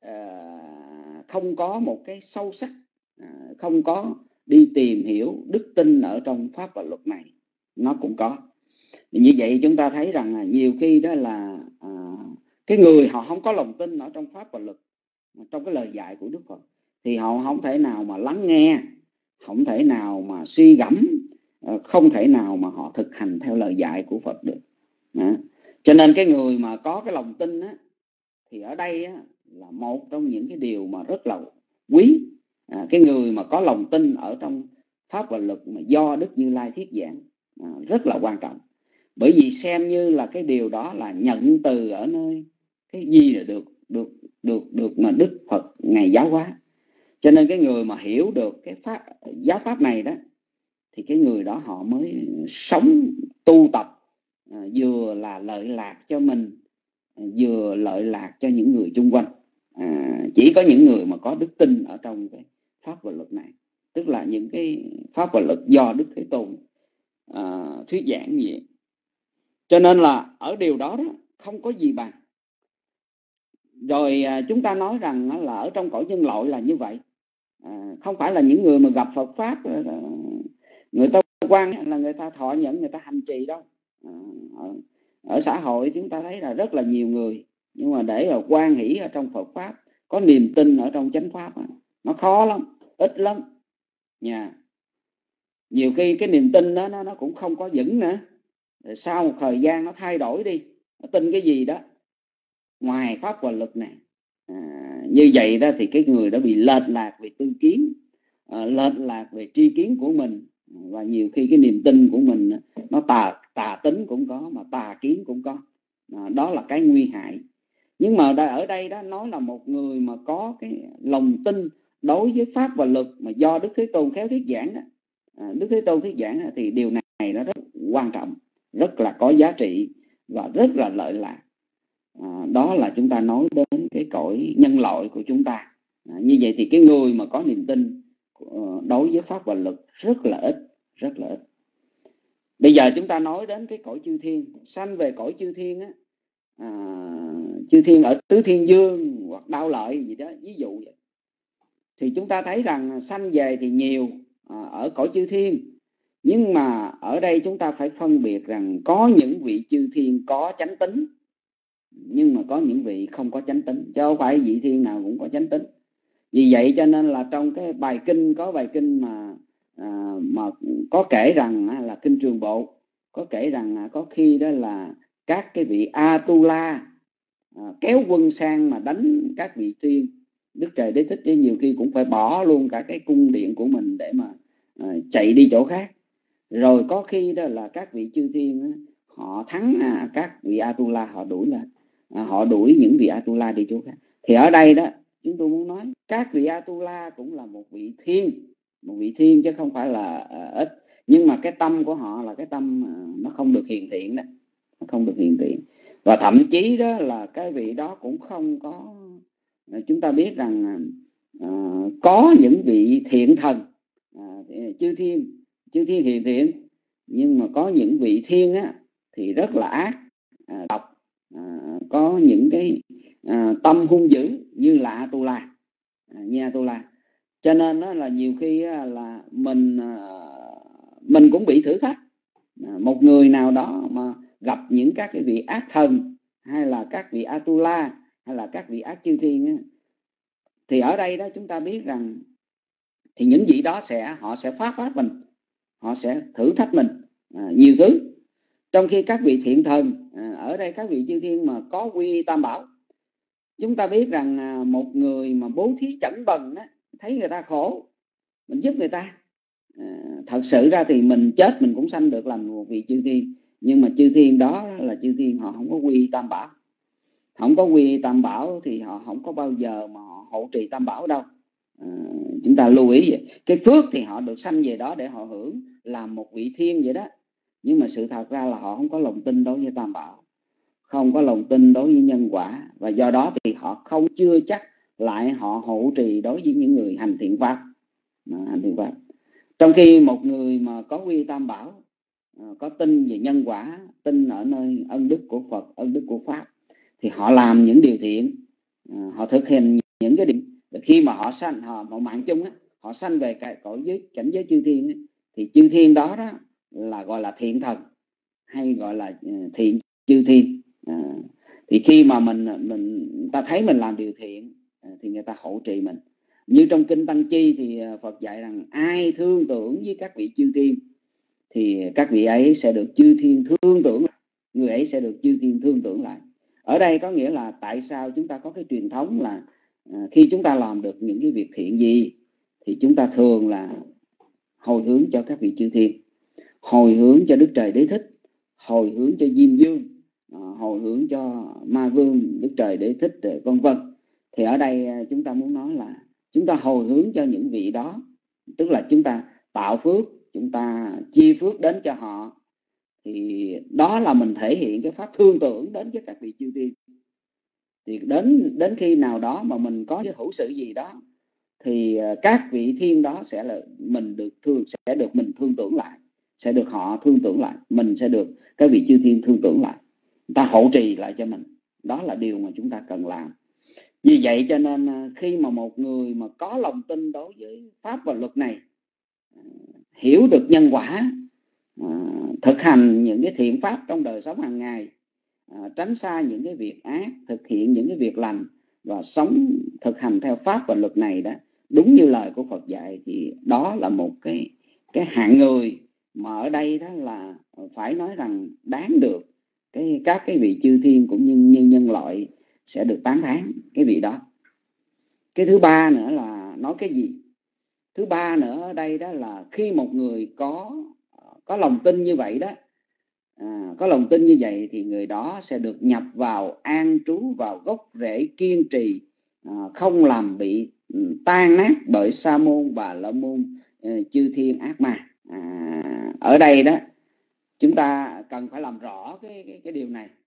uh, không có một cái sâu sắc, uh, không có đi tìm hiểu đức tin ở trong pháp và luật này, nó cũng có. Như vậy chúng ta thấy rằng là nhiều khi đó là uh, cái người họ không có lòng tin ở trong pháp và luật, trong cái lời dạy của Đức Phật, thì họ không thể nào mà lắng nghe, không thể nào mà suy gẫm, không thể nào mà họ thực hành theo lời dạy của Phật được. Đó. Cho nên cái người mà có cái lòng tin á, thì ở đây á, là một trong những cái điều mà rất là quý. À, cái người mà có lòng tin ở trong pháp và luật mà do Đức Như Lai thuyết giảng, à, rất là quan trọng. Bởi vì xem như là cái điều đó là nhận từ ở nơi cái gì là được được được được mà Đức Phật ngài giáo hóa. Cho nên cái người mà hiểu được cái pháp giáo pháp này đó, thì cái người đó họ mới sống tu tập, à, vừa là lợi lạc cho mình, vừa lợi lạc cho những người chung quanh. À, chỉ có những người mà có đức tin ở trong cái pháp và luật này, tức là những cái pháp và luật do Đức Thế Tôn à, thuyết giảng gì. Cho nên là ở điều đó, đó không có gì bằng. Rồi à, chúng ta nói rằng là ở trong cõi nhân loại là như vậy, à, không phải là những người mà gặp Phật pháp người ta quan là người ta thọ nhận, người ta hành trì đâu. À, ở, ở xã hội chúng ta thấy là rất là nhiều người, nhưng mà để mà quan hỷ ở trong Phật pháp, có niềm tin ở trong chánh pháp, nó khó lắm, ít lắm nha. Nhiều khi cái niềm tin đó nó, nó cũng không có vững nữa. Rồi sau một thời gian nó thay đổi đi, nó tin cái gì đó ngoài pháp và luật này. À, như vậy đó thì cái người đó bị lệch lạc về tư kiến, à, lệch lạc về tri kiến của mình, và nhiều khi cái niềm tin của mình nó tà tà tính cũng có, mà tà kiến cũng có. À, đó là cái nguy hại. Nhưng mà ở đây đó nói là một người mà có cái lòng tin đối với pháp và luật mà do Đức Thế Tôn khéo thuyết giảng đó, à, Đức Thế Tôn thuyết giảng đó, thì điều này nó rất quan trọng, rất là có giá trị và rất là lợi lạc. À, đó là chúng ta nói đến cái cõi nhân loại của chúng ta. À, như vậy thì cái người mà có niềm tin đối với pháp và luật rất là ít, rất là ít. Bây giờ chúng ta nói đến cái cõi chư thiên. Sanh về cõi chư thiên á, à, chư thiên ở tứ thiên dương hoặc Đao Lợi gì đó, ví dụ vậy, thì chúng ta thấy rằng sanh về thì nhiều à, ở cõi chư thiên. Nhưng mà ở đây chúng ta phải phân biệt rằng có những vị chư thiên có chánh tính, nhưng mà có những vị không có chánh tính, chứ không phải vị thiên nào cũng có chánh tính. Vì vậy cho nên là trong cái bài kinh, có bài kinh mà à, mà có kể rằng là kinh Trường Bộ có kể rằng có khi đó là các cái vị Atula à, kéo quân sang mà đánh các vị thiên. Đức Trời Đế Thích ấy, nhiều khi cũng phải bỏ luôn cả cái cung điện của mình để mà à, chạy đi chỗ khác. Rồi có khi đó là các vị chư thiên họ thắng à, các vị Atula, họ đuổi lên, à, họ đuổi những vị Atula đi chỗ khác. Thì ở đây đó chúng tôi muốn nói các vị Atula cũng là một vị thiên, một vị thiên chứ không phải là à, ít. Nhưng mà cái tâm của họ là cái tâm à, nó không được hiền thiện đó, nó không được hiền thiện. Và thậm chí đó là cái vị đó cũng không có, chúng ta biết rằng à, có những vị thiện thần à, chư thiên chư thiên hiền thiện, nhưng mà có những vị thiên á thì rất là ác, à, độc, à, có những cái à, tâm hung dữ như là Atula, à, như Atula. Cho nên đó là nhiều khi là mình à, mình cũng bị thử thách. À, một người nào đó mà gặp những các cái vị ác thần hay là các vị Atula hay là các vị ác chư thiên á, thì ở đây đó chúng ta biết rằng thì những vị đó sẽ họ sẽ phát phát mình, họ sẽ thử thách mình à, nhiều thứ. Trong khi các vị thiện thần à, ở đây các vị chư thiên mà có quy tam bảo, chúng ta biết rằng à, một người mà bố thí chẳng bần á, thấy người ta khổ mình giúp người ta, à, thật sự ra thì mình chết mình cũng sanh được làm một vị chư thiên. Nhưng mà chư thiên đó là chư thiên họ không có quy tam bảo, không có quy tam bảo thì họ không có bao giờ mà họ hộ trì tam bảo đâu. À, chúng ta lưu ý vậy. Cái phước thì họ được sanh về đó để họ hưởng làm một vị thiên vậy đó, nhưng mà sự thật ra là họ không có lòng tin đối với tam bảo, không có lòng tin đối với nhân quả, và do đó thì họ không chưa chắc lại họ hộ trì đối với những người hành thiện pháp. À, hành thiện pháp. Trong khi một người mà có quy tam bảo, có tin về nhân quả, tin ở nơi ân đức của Phật, ân đức của Pháp, thì họ làm những điều thiện, họ thực hiện những cái điều. Khi mà họ sanh, họ, họ mạng chung á, họ sanh về cái cõi giới cảnh giới chư thiên ấy, thì chư thiên đó đó là gọi là thiện thần, hay gọi là thiện chư thiên. À, thì khi mà mình mình ta thấy mình làm điều thiện thì người ta hộ trì mình. Như trong kinh Tăng Chi thì Phật dạy rằng ai thương tưởng với các vị chư thiên thì các vị ấy sẽ được chư thiên thương tưởng, người ấy sẽ được chư thiên thương tưởng lại. Ở đây có nghĩa là tại sao chúng ta có cái truyền thống là à, khi chúng ta làm được những cái việc thiện gì thì chúng ta thường là hồi hướng cho các vị chư thiên, hồi hướng cho Đức Trời Đế Thích, hồi hướng cho Diêm Dương, à, hồi hướng cho Ma Vương, Đức Trời Đế Thích, vân vân. Thì ở đây chúng ta muốn nói là chúng ta hồi hướng cho những vị đó, tức là chúng ta tạo phước, chúng ta chia phước đến cho họ, thì đó là mình thể hiện cái pháp thương tưởng đến với các vị chư thiên. Thì đến đến khi nào đó mà mình có cái hữu sự gì đó thì các vị thiên đó sẽ là mình được thương, sẽ được mình thương tưởng lại, sẽ được họ thương tưởng lại, mình sẽ được các vị chư thiên thương tưởng lại, người ta hộ trì lại cho mình. Đó là điều mà chúng ta cần làm. Vì vậy cho nên khi mà một người mà có lòng tin đối với pháp và luật này, hiểu được nhân quả, thực hành những cái thiện pháp trong đời sống hàng ngày, tránh xa những cái việc ác, thực hiện những cái việc lành và sống thực hành theo pháp và luật này đó, đúng như lời của Phật dạy, thì đó là một cái cái hạng người mà ở đây đó là phải nói rằng đáng được cái các cái vị chư thiên cũng như, như nhân loại sẽ được tán thán cái vị đó. Cái thứ ba nữa là nói cái gì? Thứ ba nữa ở đây đó là khi một người có có lòng tin như vậy đó, à, có lòng tin như vậy thì người đó sẽ được nhập vào, an trú vào gốc rễ kiên trì, à, không làm bị tan nát bởi sa môn và la môn chư thiên ác ma. À, ở đây đó chúng ta cần phải làm rõ cái, cái, cái điều này.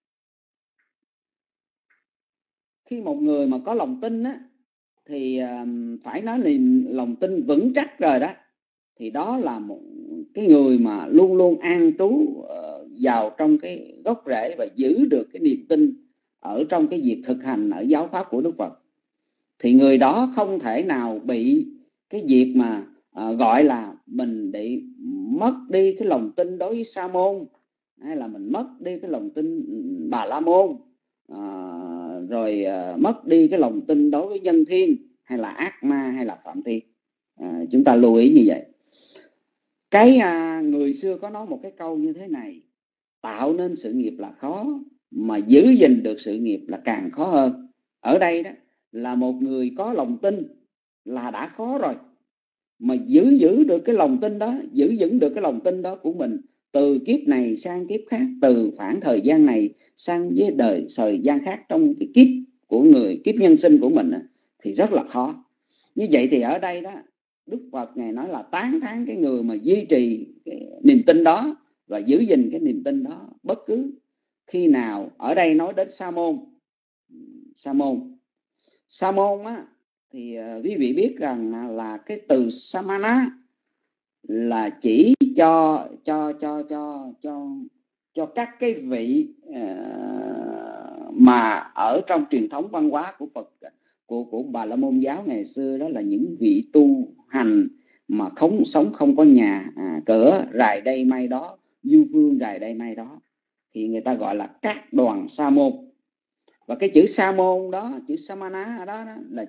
Khi một người mà có lòng tin á, thì uh, phải nói là lòng tin vững chắc rồi đó, thì đó là một cái người mà luôn luôn an trú uh, vào trong cái gốc rễ và giữ được cái niềm tin ở trong cái việc thực hành ở giáo pháp của Đức Phật. Thì người đó không thể nào bị cái việc mà uh, gọi là mình để mất đi cái lòng tin đối với Sa môn, hay là mình mất đi cái lòng tin Bà La môn, uh, rồi uh, mất đi cái lòng tin đối với nhân thiên, hay là ác ma, hay là phạm thiên. À, chúng ta lưu ý như vậy. Cái à, người xưa có nói một cái câu như thế này: tạo nên sự nghiệp là khó, mà giữ gìn được sự nghiệp là càng khó hơn. Ở đây đó là một người có lòng tin là đã khó rồi, mà giữ giữ được cái lòng tin đó, giữ vững được cái lòng tin đó của mình từ kiếp này sang kiếp khác, từ khoảng thời gian này sang với đời thời gian khác trong cái kiếp của người, kiếp nhân sinh của mình, thì rất là khó. Như vậy thì ở đây đó Đức Phật Ngài nói là tán thán cái người mà duy trì cái niềm tin đó và giữ gìn cái niềm tin đó bất cứ khi nào. Ở đây nói đến Sa môn. Sa môn Sa môn á, thì uh, quý vị biết rằng là cái từ Samana là chỉ cho cho cho cho cho cho các cái vị uh, mà ở trong truyền thống văn hóa của Phật, của của Bà La môn giáo ngày xưa, đó là những vị tu hành mà không sống không có nhà à, cửa, rài đây may đó, du phương rài đây may đó, thì người ta gọi là các đoàn sa môn. Và cái chữ sa môn đó, chữ Samana ở đó, đó là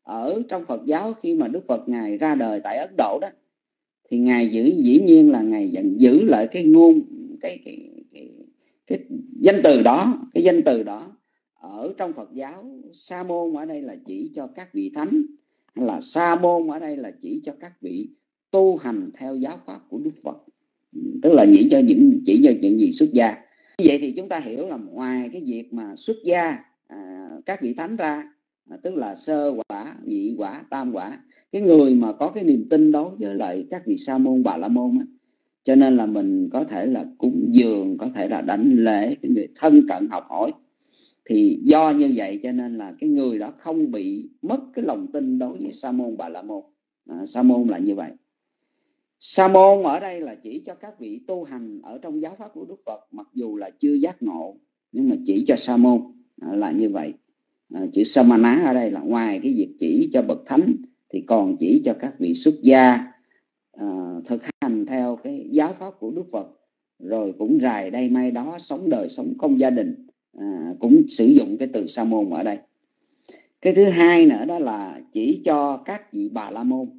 ở trong Phật giáo khi mà Đức Phật ngài ra đời tại Ấn Độ đó, thì ngài giữ dĩ nhiên là ngài vẫn giữ lại cái ngôn cái cái, cái cái danh từ đó, cái danh từ đó ở trong Phật giáo. Sa môn ở đây là chỉ cho các vị thánh, hay là sa môn ở đây là chỉ cho các vị tu hành theo giáo pháp của Đức Phật, tức là chỉ cho những chỉ cho những gì xuất gia. Như vậy thì chúng ta hiểu là ngoài cái việc mà xuất gia à, các vị thánh ra, à, tức là sơ quả, nhị quả, tam quả, cái người mà có cái niềm tin đối với lại các vị sa môn, bà la môn á, cho nên là mình có thể là cúng dường, có thể là đảnh lễ cái người thân cận học hỏi. Thì do như vậy cho nên là cái người đó không bị mất cái lòng tin đối với sa môn, bà la môn. à, Sa môn là như vậy. Sa môn ở đây là chỉ cho các vị tu hành ở trong giáo pháp của Đức Phật, mặc dù là chưa giác ngộ, nhưng mà chỉ cho sa môn à, là như vậy. à, Chữ samana ở đây là ngoài cái việc chỉ cho bậc thánh thì còn chỉ cho các vị xuất gia à, thực hành theo cái giáo pháp của Đức Phật, rồi cũng rài đây may đó, sống đời sống không gia đình, à, cũng sử dụng cái từ sa môn ở đây. Cái thứ hai nữa đó là chỉ cho các vị bà la môn.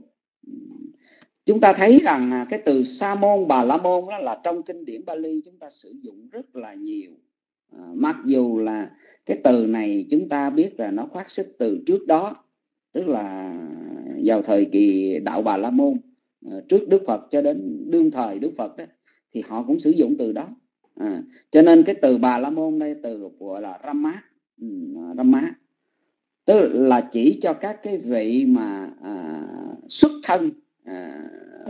Chúng ta thấy rằng cái từ sa môn, bà la môn đó là trong kinh điển Bali chúng ta sử dụng rất là nhiều. à, Mặc dù là cái từ này chúng ta biết là nó phát xuất từ trước đó, tức là vào thời kỳ đạo Bà La Môn, trước Đức Phật cho đến đương thời Đức Phật đó, thì họ cũng sử dụng từ đó. à, Cho nên cái từ Bà La Môn đây từ gọi là Rama, Rama tức là chỉ cho các cái vị mà à, xuất thân à,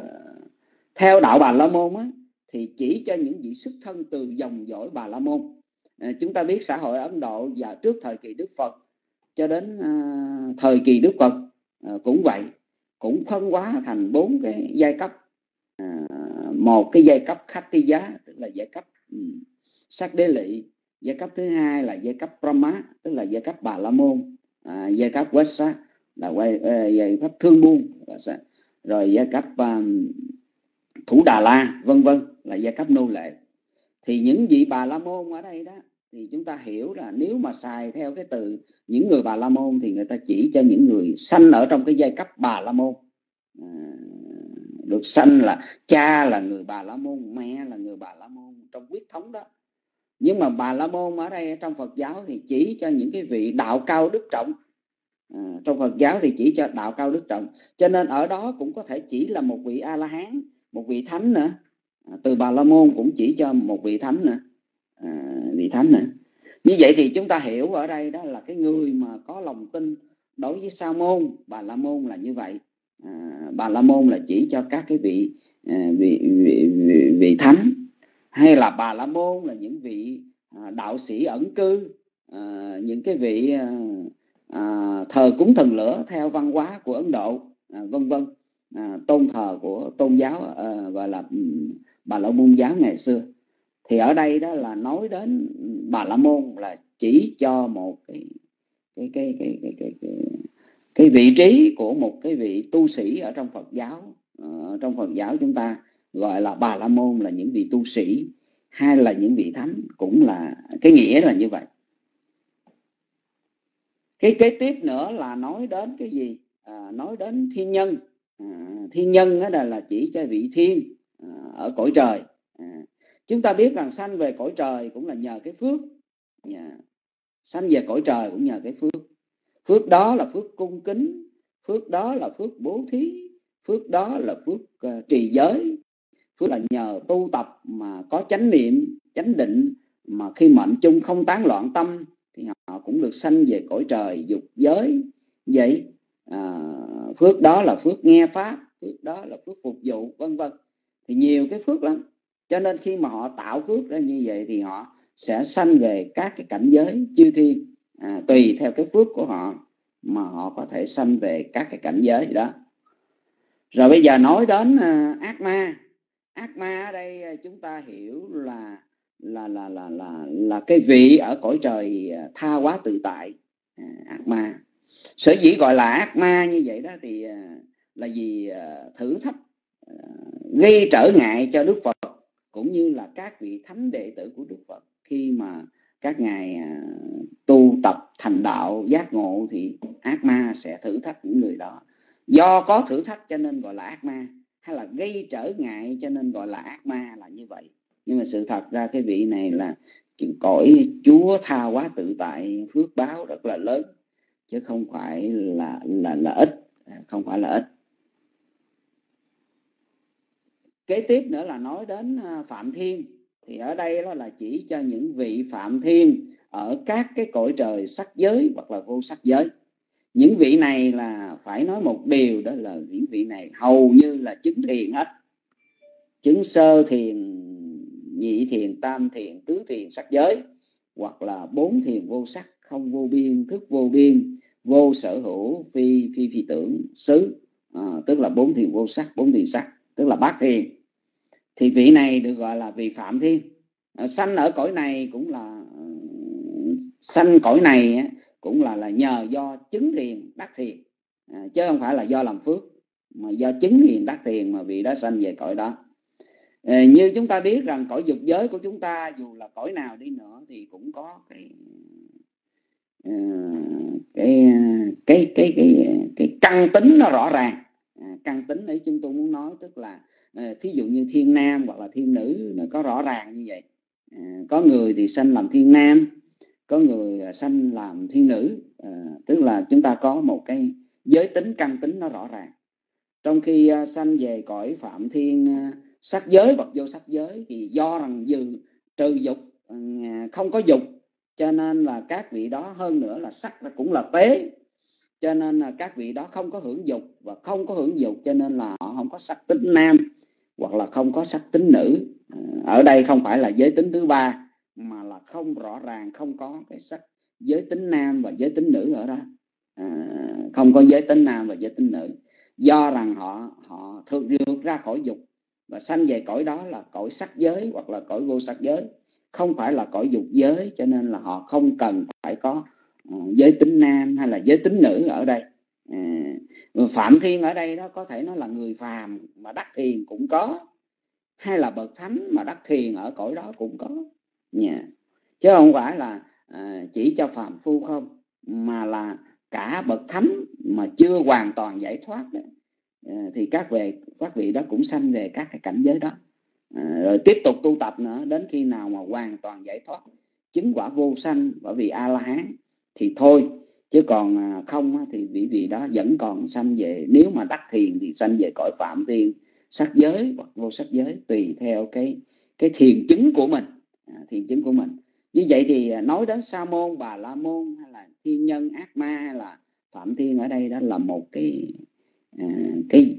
theo đạo Bà La Môn á, thì chỉ cho những vị xuất thân từ dòng dõi Bà La Môn. à, Chúng ta biết xã hội Ấn Độ và trước thời kỳ Đức Phật cho đến à, thời kỳ Đức Phật à, cũng vậy, cũng phân hóa thành bốn cái giai cấp. à, Một cái giai cấp Khattiya, tức là giai cấp um, sắc đế lỵ. Giai cấp thứ hai là giai cấp Brahma, tức là giai cấp Bà La Môn. à, Giai cấp Vassa là giai cấp thương buôn. Rồi giai cấp um, Thủ Đà La vân vân là giai cấp nô lệ. Thì những vị Bà La Môn ở đây đó, thì chúng ta hiểu là nếu mà xài theo cái từ những người Bà La Môn thì người ta chỉ cho những người sanh ở trong cái giai cấp Bà La Môn, à, được sanh là cha là người Bà La Môn, mẹ là người Bà La Môn trong huyết thống đó. Nhưng mà Bà La Môn ở đây trong Phật giáo thì chỉ cho những cái vị đạo cao đức trọng. à, Trong Phật giáo thì chỉ cho đạo cao đức trọng, cho nên ở đó cũng có thể chỉ là một vị A-la-hán, một vị thánh nữa. à, Từ Bà La Môn cũng chỉ cho một vị thánh nữa, à, vị thánh nữa. Như vậy thì chúng ta hiểu ở đây đó là cái người mà có lòng tin đối với Sa môn, Bà La Môn là như vậy. à, Bà La Môn là chỉ cho các cái vị, à, vị, vị, vị vị thánh, hay là Bà La Môn là những vị à, đạo sĩ ẩn cư, à, những cái vị à, à, thờ cúng thần lửa theo văn hóa của Ấn Độ, à, vân vân, à, tôn thờ của tôn giáo à, gọi là Bà La Môn giáo ngày xưa. Thì ở đây đó là nói đến Bà La Môn là chỉ cho một cái cái cái cái cái cái, cái, cái vị trí của một cái vị tu sĩ ở trong Phật giáo. Ở trong Phật giáo chúng ta gọi là Bà La Môn là những vị tu sĩ, hay là những vị thánh, cũng là cái nghĩa là như vậy. Cái kế tiếp nữa là nói đến cái gì? À, nói đến thiên nhân. À, thiên nhân đó là, là chỉ cho vị thiên à, ở cõi trời. À, chúng ta biết rằng sanh về cõi trời cũng là nhờ cái phước. Yeah. Sanh về cõi trời cũng nhờ cái phước. Phước đó là phước cung kính, phước đó là phước bố thí, phước đó là phước uh, trì giới, phước là nhờ tu tập mà có chánh niệm, chánh định, mà khi mệnh chung không tán loạn tâm thì họ cũng được sanh về cõi trời dục giới. Vậy à, phước đó là phước nghe pháp, phước đó là phước phục vụ, vân vân. Thì nhiều cái phước lắm. Cho nên khi mà họ tạo phước ra như vậy thì họ sẽ sanh về các cái cảnh giới chư thiên, à, tùy theo cái phước của họ mà họ có thể sanh về các cái cảnh giới đó. Rồi bây giờ nói đến uh, ác ma. Ác ma ở đây chúng ta hiểu là là là là là là cái vị ở cõi trời tha hóa tự tại. À, ác ma. Sở dĩ gọi là ác ma như vậy đó thì uh, là vì uh, thử thách, uh, gây trở ngại cho Đức Phật cũng như là các vị thánh đệ tử của Đức Phật khi mà các ngài uh, tu tập thành đạo giác ngộ thì ác ma sẽ thử thách những người đó. Do có thử thách cho nên gọi là ác ma, hay là gây trở ngại cho nên gọi là ác ma, là như vậy. Nhưng mà sự thật ra cái vị này là cõi Chúa tha hóa tự tại, phước báo rất là lớn, chứ không phải là là là ít, không phải là ít. Kế tiếp nữa là nói đến Phạm Thiên, thì ở đây đó là chỉ cho những vị Phạm Thiên ở các cái cõi trời sắc giới hoặc là vô sắc giới. Những vị này là phải nói một điều, đó là những vị này hầu như là chứng thiền hết, chứng sơ thiền, nhị thiền, tam thiền, tứ thiền sắc giới, hoặc là bốn thiền vô sắc, không vô biên, thức vô biên, vô sở hữu, phi phi phi tưởng, xứ, à, tức là bốn thiền vô sắc, bốn thiền sắc, tức là bát thiền. Thì vị này được gọi là vị Phạm Thiên. À, sanh ở cõi này cũng là sanh cõi này cũng là là nhờ do chứng thiền đắc thiền, à, chứ không phải là do làm phước, mà do chứng thiền đắc thiền mà vị đó sanh về cõi đó. À, như chúng ta biết rằng cõi dục giới của chúng ta dù là cõi nào đi nữa thì cũng có cái uh, cái, cái cái cái cái căn tính nó rõ ràng. À, căn tính ấy chúng tôi muốn nói tức là à, thí dụ như thiên nam hoặc là thiên nữ nó có rõ ràng như vậy. À, có người thì sanh làm thiên nam, có người sanh làm thiên nữ, à, tức là chúng ta có một cái giới tính căn tính nó rõ ràng. Trong khi uh, sanh về cõi Phạm Thiên uh, sắc giới hoặc vô sắc giới thì do rằng dư trừ dục, uh, không có dục, cho nên là các vị đó, hơn nữa là sắc cũng là tế, cho nên là các vị đó không có hưởng dục, và không có hưởng dục cho nên là họ không có sắc tính nam hoặc là không có sắc tính nữ. Uh, ở đây không phải là giới tính thứ ba, mà là không rõ ràng, không có cái sắc giới tính nam và giới tính nữ ở đó, à, không có giới tính nam và giới tính nữ, do rằng họ họ thường vượt ra khỏi dục và sanh về cõi đó là cõi sắc giới hoặc là cõi vô sắc giới, không phải là cõi dục giới, cho nên là họ không cần phải có uh, giới tính nam hay là giới tính nữ ở đây. À, Phạm Thiên ở đây đó có thể nó là người phàm mà đắc thiền cũng có, hay là bậc thánh mà đắc thiền ở cõi đó cũng có nha. Chứ không phải là à, chỉ cho phàm phu không, mà là cả bậc thánh mà chưa hoàn toàn giải thoát đó, à, thì các vị các vị đó cũng sanh về các cái cảnh giới đó, à, rồi tiếp tục tu tập nữa đến khi nào mà hoàn toàn giải thoát, chứng quả vô sanh bởi vì A La Hán thì thôi. Chứ còn à, không thì vị vị đó vẫn còn sanh về, nếu mà đắc thiền thì sanh về cõi Phạm Thiên sắc giới hoặc vô sắc giới, tùy theo cái cái thiền chứng của mình, à, thiền chứng của mình. Như vậy thì nói đến Sa môn, Bà La môn hay là thiên nhân, ác ma hay là Phạm Thiên ở đây đó là một cái à, cái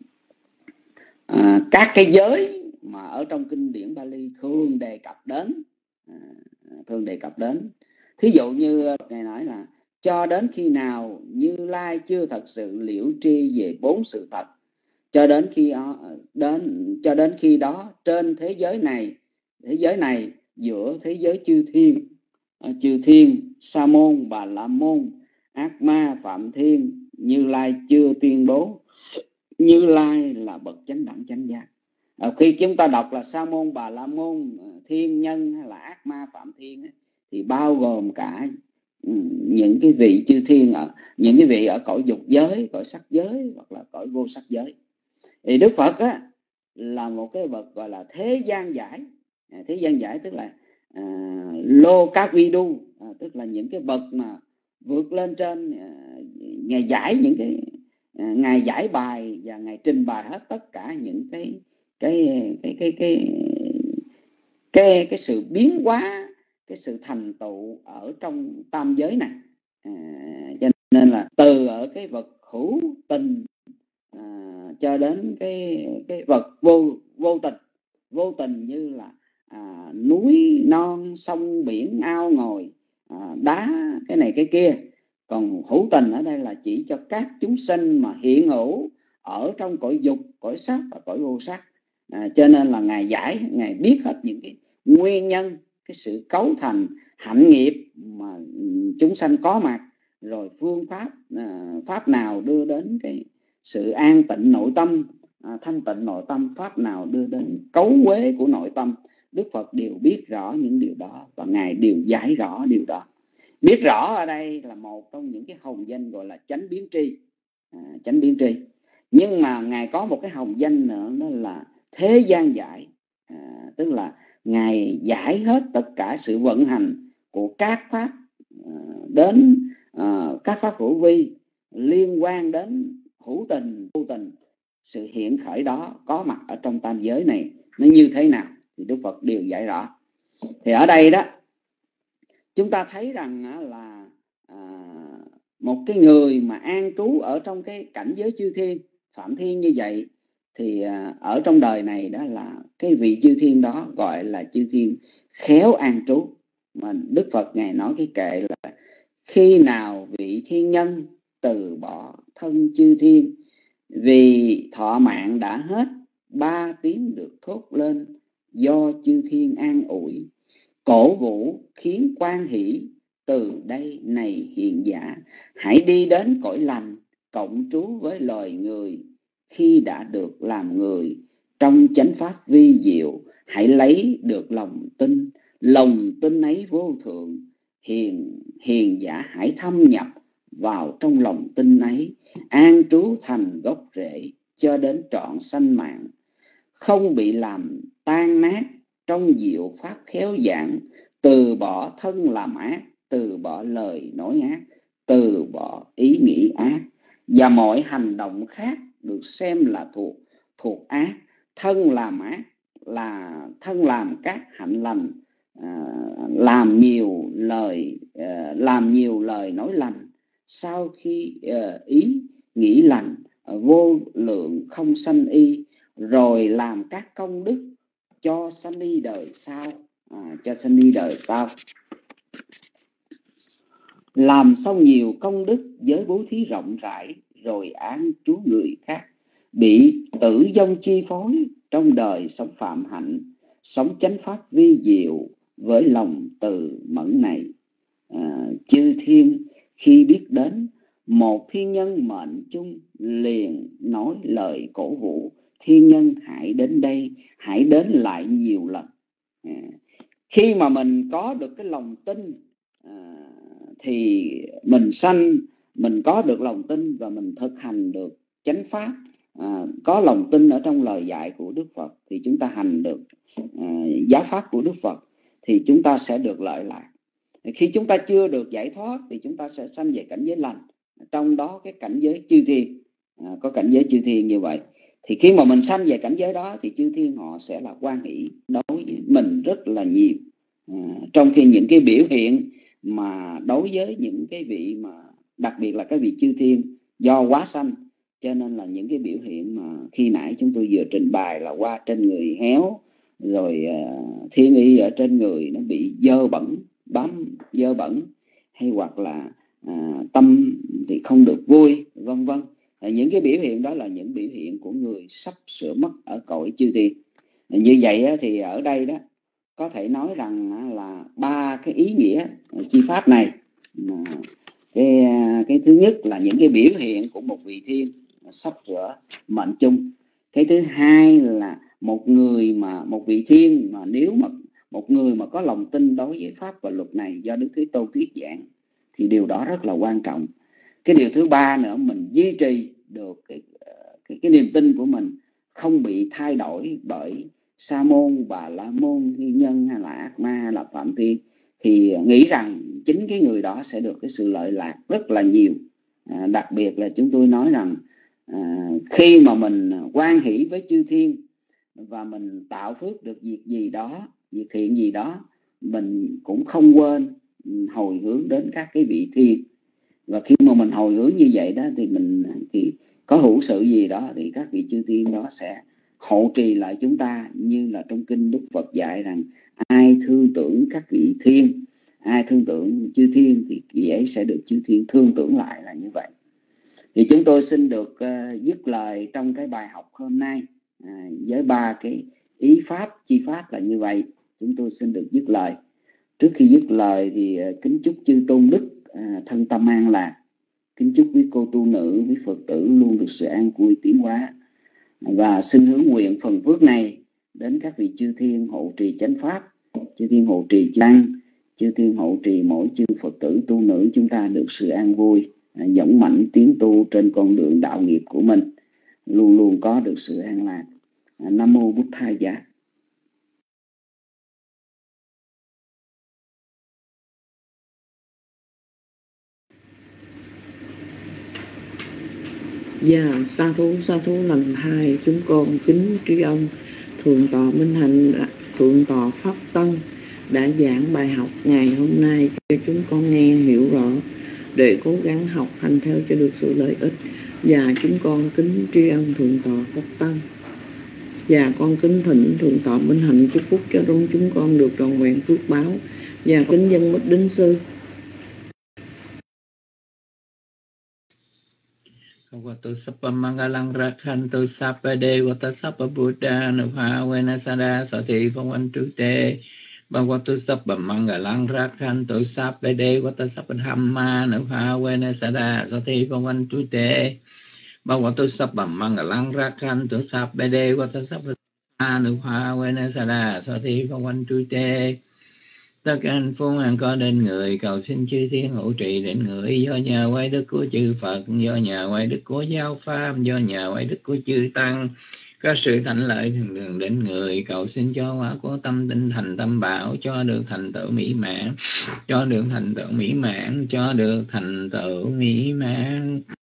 à, các cái giới mà ở trong kinh điển Bali thường đề cập đến, à, thường đề cập đến. Thí dụ như ngài nói là cho đến khi nào Như Lai chưa thật sự liễu tri về bốn sự thật, cho đến khi đến cho đến khi đó trên thế giới này, thế giới này giữa thế giới chư thiên, chư thiên, Sa môn, Bà La môn, ác ma, Phạm Thiên, Như Lai chưa tuyên bố Như Lai là bậc chánh đẳng chánh giác. À, khi chúng ta đọc là Sa môn, Bà La môn, thiên nhân hay là ác ma, Phạm Thiên thì bao gồm cả những cái vị chư thiên ở những cái vị ở cõi dục giới, cõi sắc giới hoặc là cõi vô sắc giới. Thì Đức Phật á, là một cái bậc gọi là thế gian giải. À, thế gian giải tức là à, lô các vi đu, à, tức là những cái bậc mà vượt lên trên, à, ngài giải những cái à, ngài giải bài và ngài trình bày hết tất cả những cái cái cái cái cái cái cái sự biến hóa, cái sự thành tựu ở trong tam giới này. À, cho nên là từ ở cái vật hữu tình à, cho đến cái cái vật vô vô tình, vô tình như là à, núi non, sông biển, ao ngồi, à, đá, cái này cái kia. Còn hữu tình ở đây là chỉ cho các chúng sinh mà hiện hữu ở trong cõi dục, cõi sắc và cõi vô sắc. À, cho nên là ngài giải, ngài biết hết những cái nguyên nhân, cái sự cấu thành hạnh nghiệp mà chúng sanh có mặt, rồi phương pháp à, pháp nào đưa đến cái sự an tịnh nội tâm, à, thanh tịnh nội tâm, pháp nào đưa đến cấu uế của nội tâm. Đức Phật đều biết rõ những điều đó và ngài đều giải rõ điều đó. Biết rõ ở đây là một trong những cái hồng danh gọi là chánh biến tri, à, chánh biến tri. Nhưng mà Ngài có một cái hồng danh nữa, đó là thế gian giải, à, tức là Ngài giải hết tất cả sự vận hành của các pháp à, đến à, các pháp hữu vi liên quan đến hữu tình, vô tình. Sự hiện khởi đó có mặt ở trong tam giới này nó như thế nào thì Đức Phật đều giải rõ. Thì ở đây đó chúng ta thấy rằng là à, một cái người mà an trú ở trong cái cảnh giới chư thiên, phạm thiên như vậy, thì à, ở trong đời này đó là cái vị chư thiên đó gọi là chư thiên khéo an trú. Mà Đức Phật Ngài nói cái kệ là khi nào vị thiên nhân từ bỏ thân chư thiên, vì thọ mạng đã hết, ba tiếng được thốt lên, do chư thiên an ủi, cổ vũ khiến quan hỷ, từ đây này hiện giả, hãy đi đến cõi lành, cộng trú với loài người. Khi đã được làm người, trong chánh pháp vi diệu, hãy lấy được lòng tin, lòng tin ấy vô thượng. Hiền hiền giả hãy thâm nhập vào trong lòng tin ấy, an trú thành gốc rễ, cho đến trọn sanh mạng, không bị làm tan nát trong diệu pháp khéo giảng. Từ bỏ thân làm ác, từ bỏ lời nói ác, từ bỏ ý nghĩ ác, và mọi hành động khác được xem là thuộc thuộc ác. Thân làm ác là thân làm các hạnh lành, à, làm nhiều lời à, làm nhiều lời nói lành. Sau khi à, ý nghĩ lành, vô lượng không sanh y, rồi làm các công đức cho sanh y đời sau, à, cho sanh y đời sau. Làm xong nhiều công đức, giới bố thí rộng rãi, rồi án trú người khác, bị tử vong chi phối trong đời sống phạm hạnh, sống chánh pháp vi diệu với lòng từ mẫn này. À, chư thiên khi biết đến một thiên nhân mệnh chung, liền nói lời cổ vũ, thiên nhân hãy đến đây, hãy đến lại nhiều lần. À, khi mà mình có được cái lòng tin, à, thì mình sanh, mình có được lòng tin và mình thực hành được chánh pháp, à, có lòng tin ở trong lời dạy của Đức Phật, thì chúng ta hành được à, giáo pháp của Đức Phật, thì chúng ta sẽ được lợi lạc. Khi chúng ta chưa được giải thoát thì chúng ta sẽ sanh về cảnh giới lành, trong đó cái cảnh giới chư thiên, à, có cảnh giới chư thiên như vậy. Thì khi mà mình sanh về cảnh giới đó thì chư thiên họ sẽ là hoan hỷ đối với mình rất là nhiều. À, trong khi những cái biểu hiện mà đối với những cái vị mà đặc biệt là cái vị chư thiên do quá sanh, cho nên là những cái biểu hiện mà khi nãy chúng tôi vừa trình bày là qua trên người héo, rồi uh, thiên y ở trên người nó bị dơ bẩn, bám dơ bẩn, hay hoặc là à, tâm thì không được vui, vân vân. Những cái biểu hiện đó là những biểu hiện của người sắp sửa mất ở cõi chư thiên. Như vậy thì ở đây đó có thể nói rằng là ba cái ý nghĩa chi pháp này. Cái, cái thứ nhất là những cái biểu hiện của một vị thiên sắp sửa mệnh chung. Cái thứ hai là một người mà một vị thiên mà nếu mà một người mà có lòng tin đối với pháp và luật này do Đức Thế Tôn thuyết giảng thì điều đó rất là quan trọng. Cái điều thứ ba nữa, mình duy trì được cái, cái, cái niềm tin của mình không bị thay đổi bởi sa môn, bà la môn, thiên nhân hay là ác ma hay là phạm thiên, thì nghĩ rằng chính cái người đó sẽ được cái sự lợi lạc rất là nhiều. À, đặc biệt là chúng tôi nói rằng à, khi mà mình hoan hỷ với chư thiên và mình tạo phước được việc gì đó, việc thiện gì đó, mình cũng không quên hồi hướng đến các cái vị thiên. Và khi mà mình hồi hướng như vậy đó thì mình thì có hữu sự gì đó thì các vị chư thiên đó sẽ hộ trì lại chúng ta, như là trong kinh Đức Phật dạy rằng ai thương tưởng các vị thiên, ai thương tưởng chư thiên thì vị ấy sẽ được chư thiên thương tưởng lại, là như vậy. Thì chúng tôi xin được uh, dứt lời trong cái bài học hôm nay à, với ba cái ý pháp chi pháp là như vậy. Chúng tôi xin được dứt lời. Trước khi dứt lời thì uh, kính chúc chư tôn đức uh, thân tâm an lạc, kính chúc quý cô tu nữ, quý Phật tử luôn được sự an vui tiến hóa, và xin hướng nguyện phần phước này đến các vị chư thiên hộ trì chánh pháp, chư thiên hộ trì chư tăng, chư thiên hộ trì mỗi chư Phật tử tu nữ chúng ta được sự an vui, à, dũng mãnh tiến tu trên con đường đạo nghiệp của mình, luôn luôn có được sự an lạc. à, Nam mô Bụt Thầy Giá. Dạ, sa thú sa thú lần hai, chúng con kính tri ân Thượng tọa Minh Hạnh, Thượng tọa Pháp Tân đã giảng bài học ngày hôm nay cho chúng con nghe hiểu rõ để cố gắng học hành theo cho được sự lợi ích. Và chúng con kính tri ân Thượng tọa Pháp Tân. Và con kính thỉnh Thượng tọa Minh Hạnh chúc phúc cho chúng con được trọn vẹn phước báo. Và kính dân Bích Đính Sư. Vatu Sapa Mangalang Rakhantu Sapa Devata Sapa Buddha Nupavena Sada Sati Bhavantu Te Bhagavatu Sapa Mangalang Rakhantu Sapa Devata Sapa Dhamma Nupavena Sada Sati Bhavantu Te Bhagavatu Sapa Mangalang Rakhantu Sapa Devata Sapa Dhamma Nupavena Sada Sati Bhavantu Te. Tất cả hạnh phúc an có đến người, cầu xin chư thiên hộ trì đến người, do nhờ quay đức của chư Phật, do nhờ quay đức của giáo pháp, do nhờ quay đức của chư tăng, có sự thảnh lợi thường thường đến người, cầu xin cho quả của tâm tinh thành tâm bảo, cho được thành tựu mỹ mãn, cho được thành tựu mỹ mãn, cho được thành tựu mỹ mãn.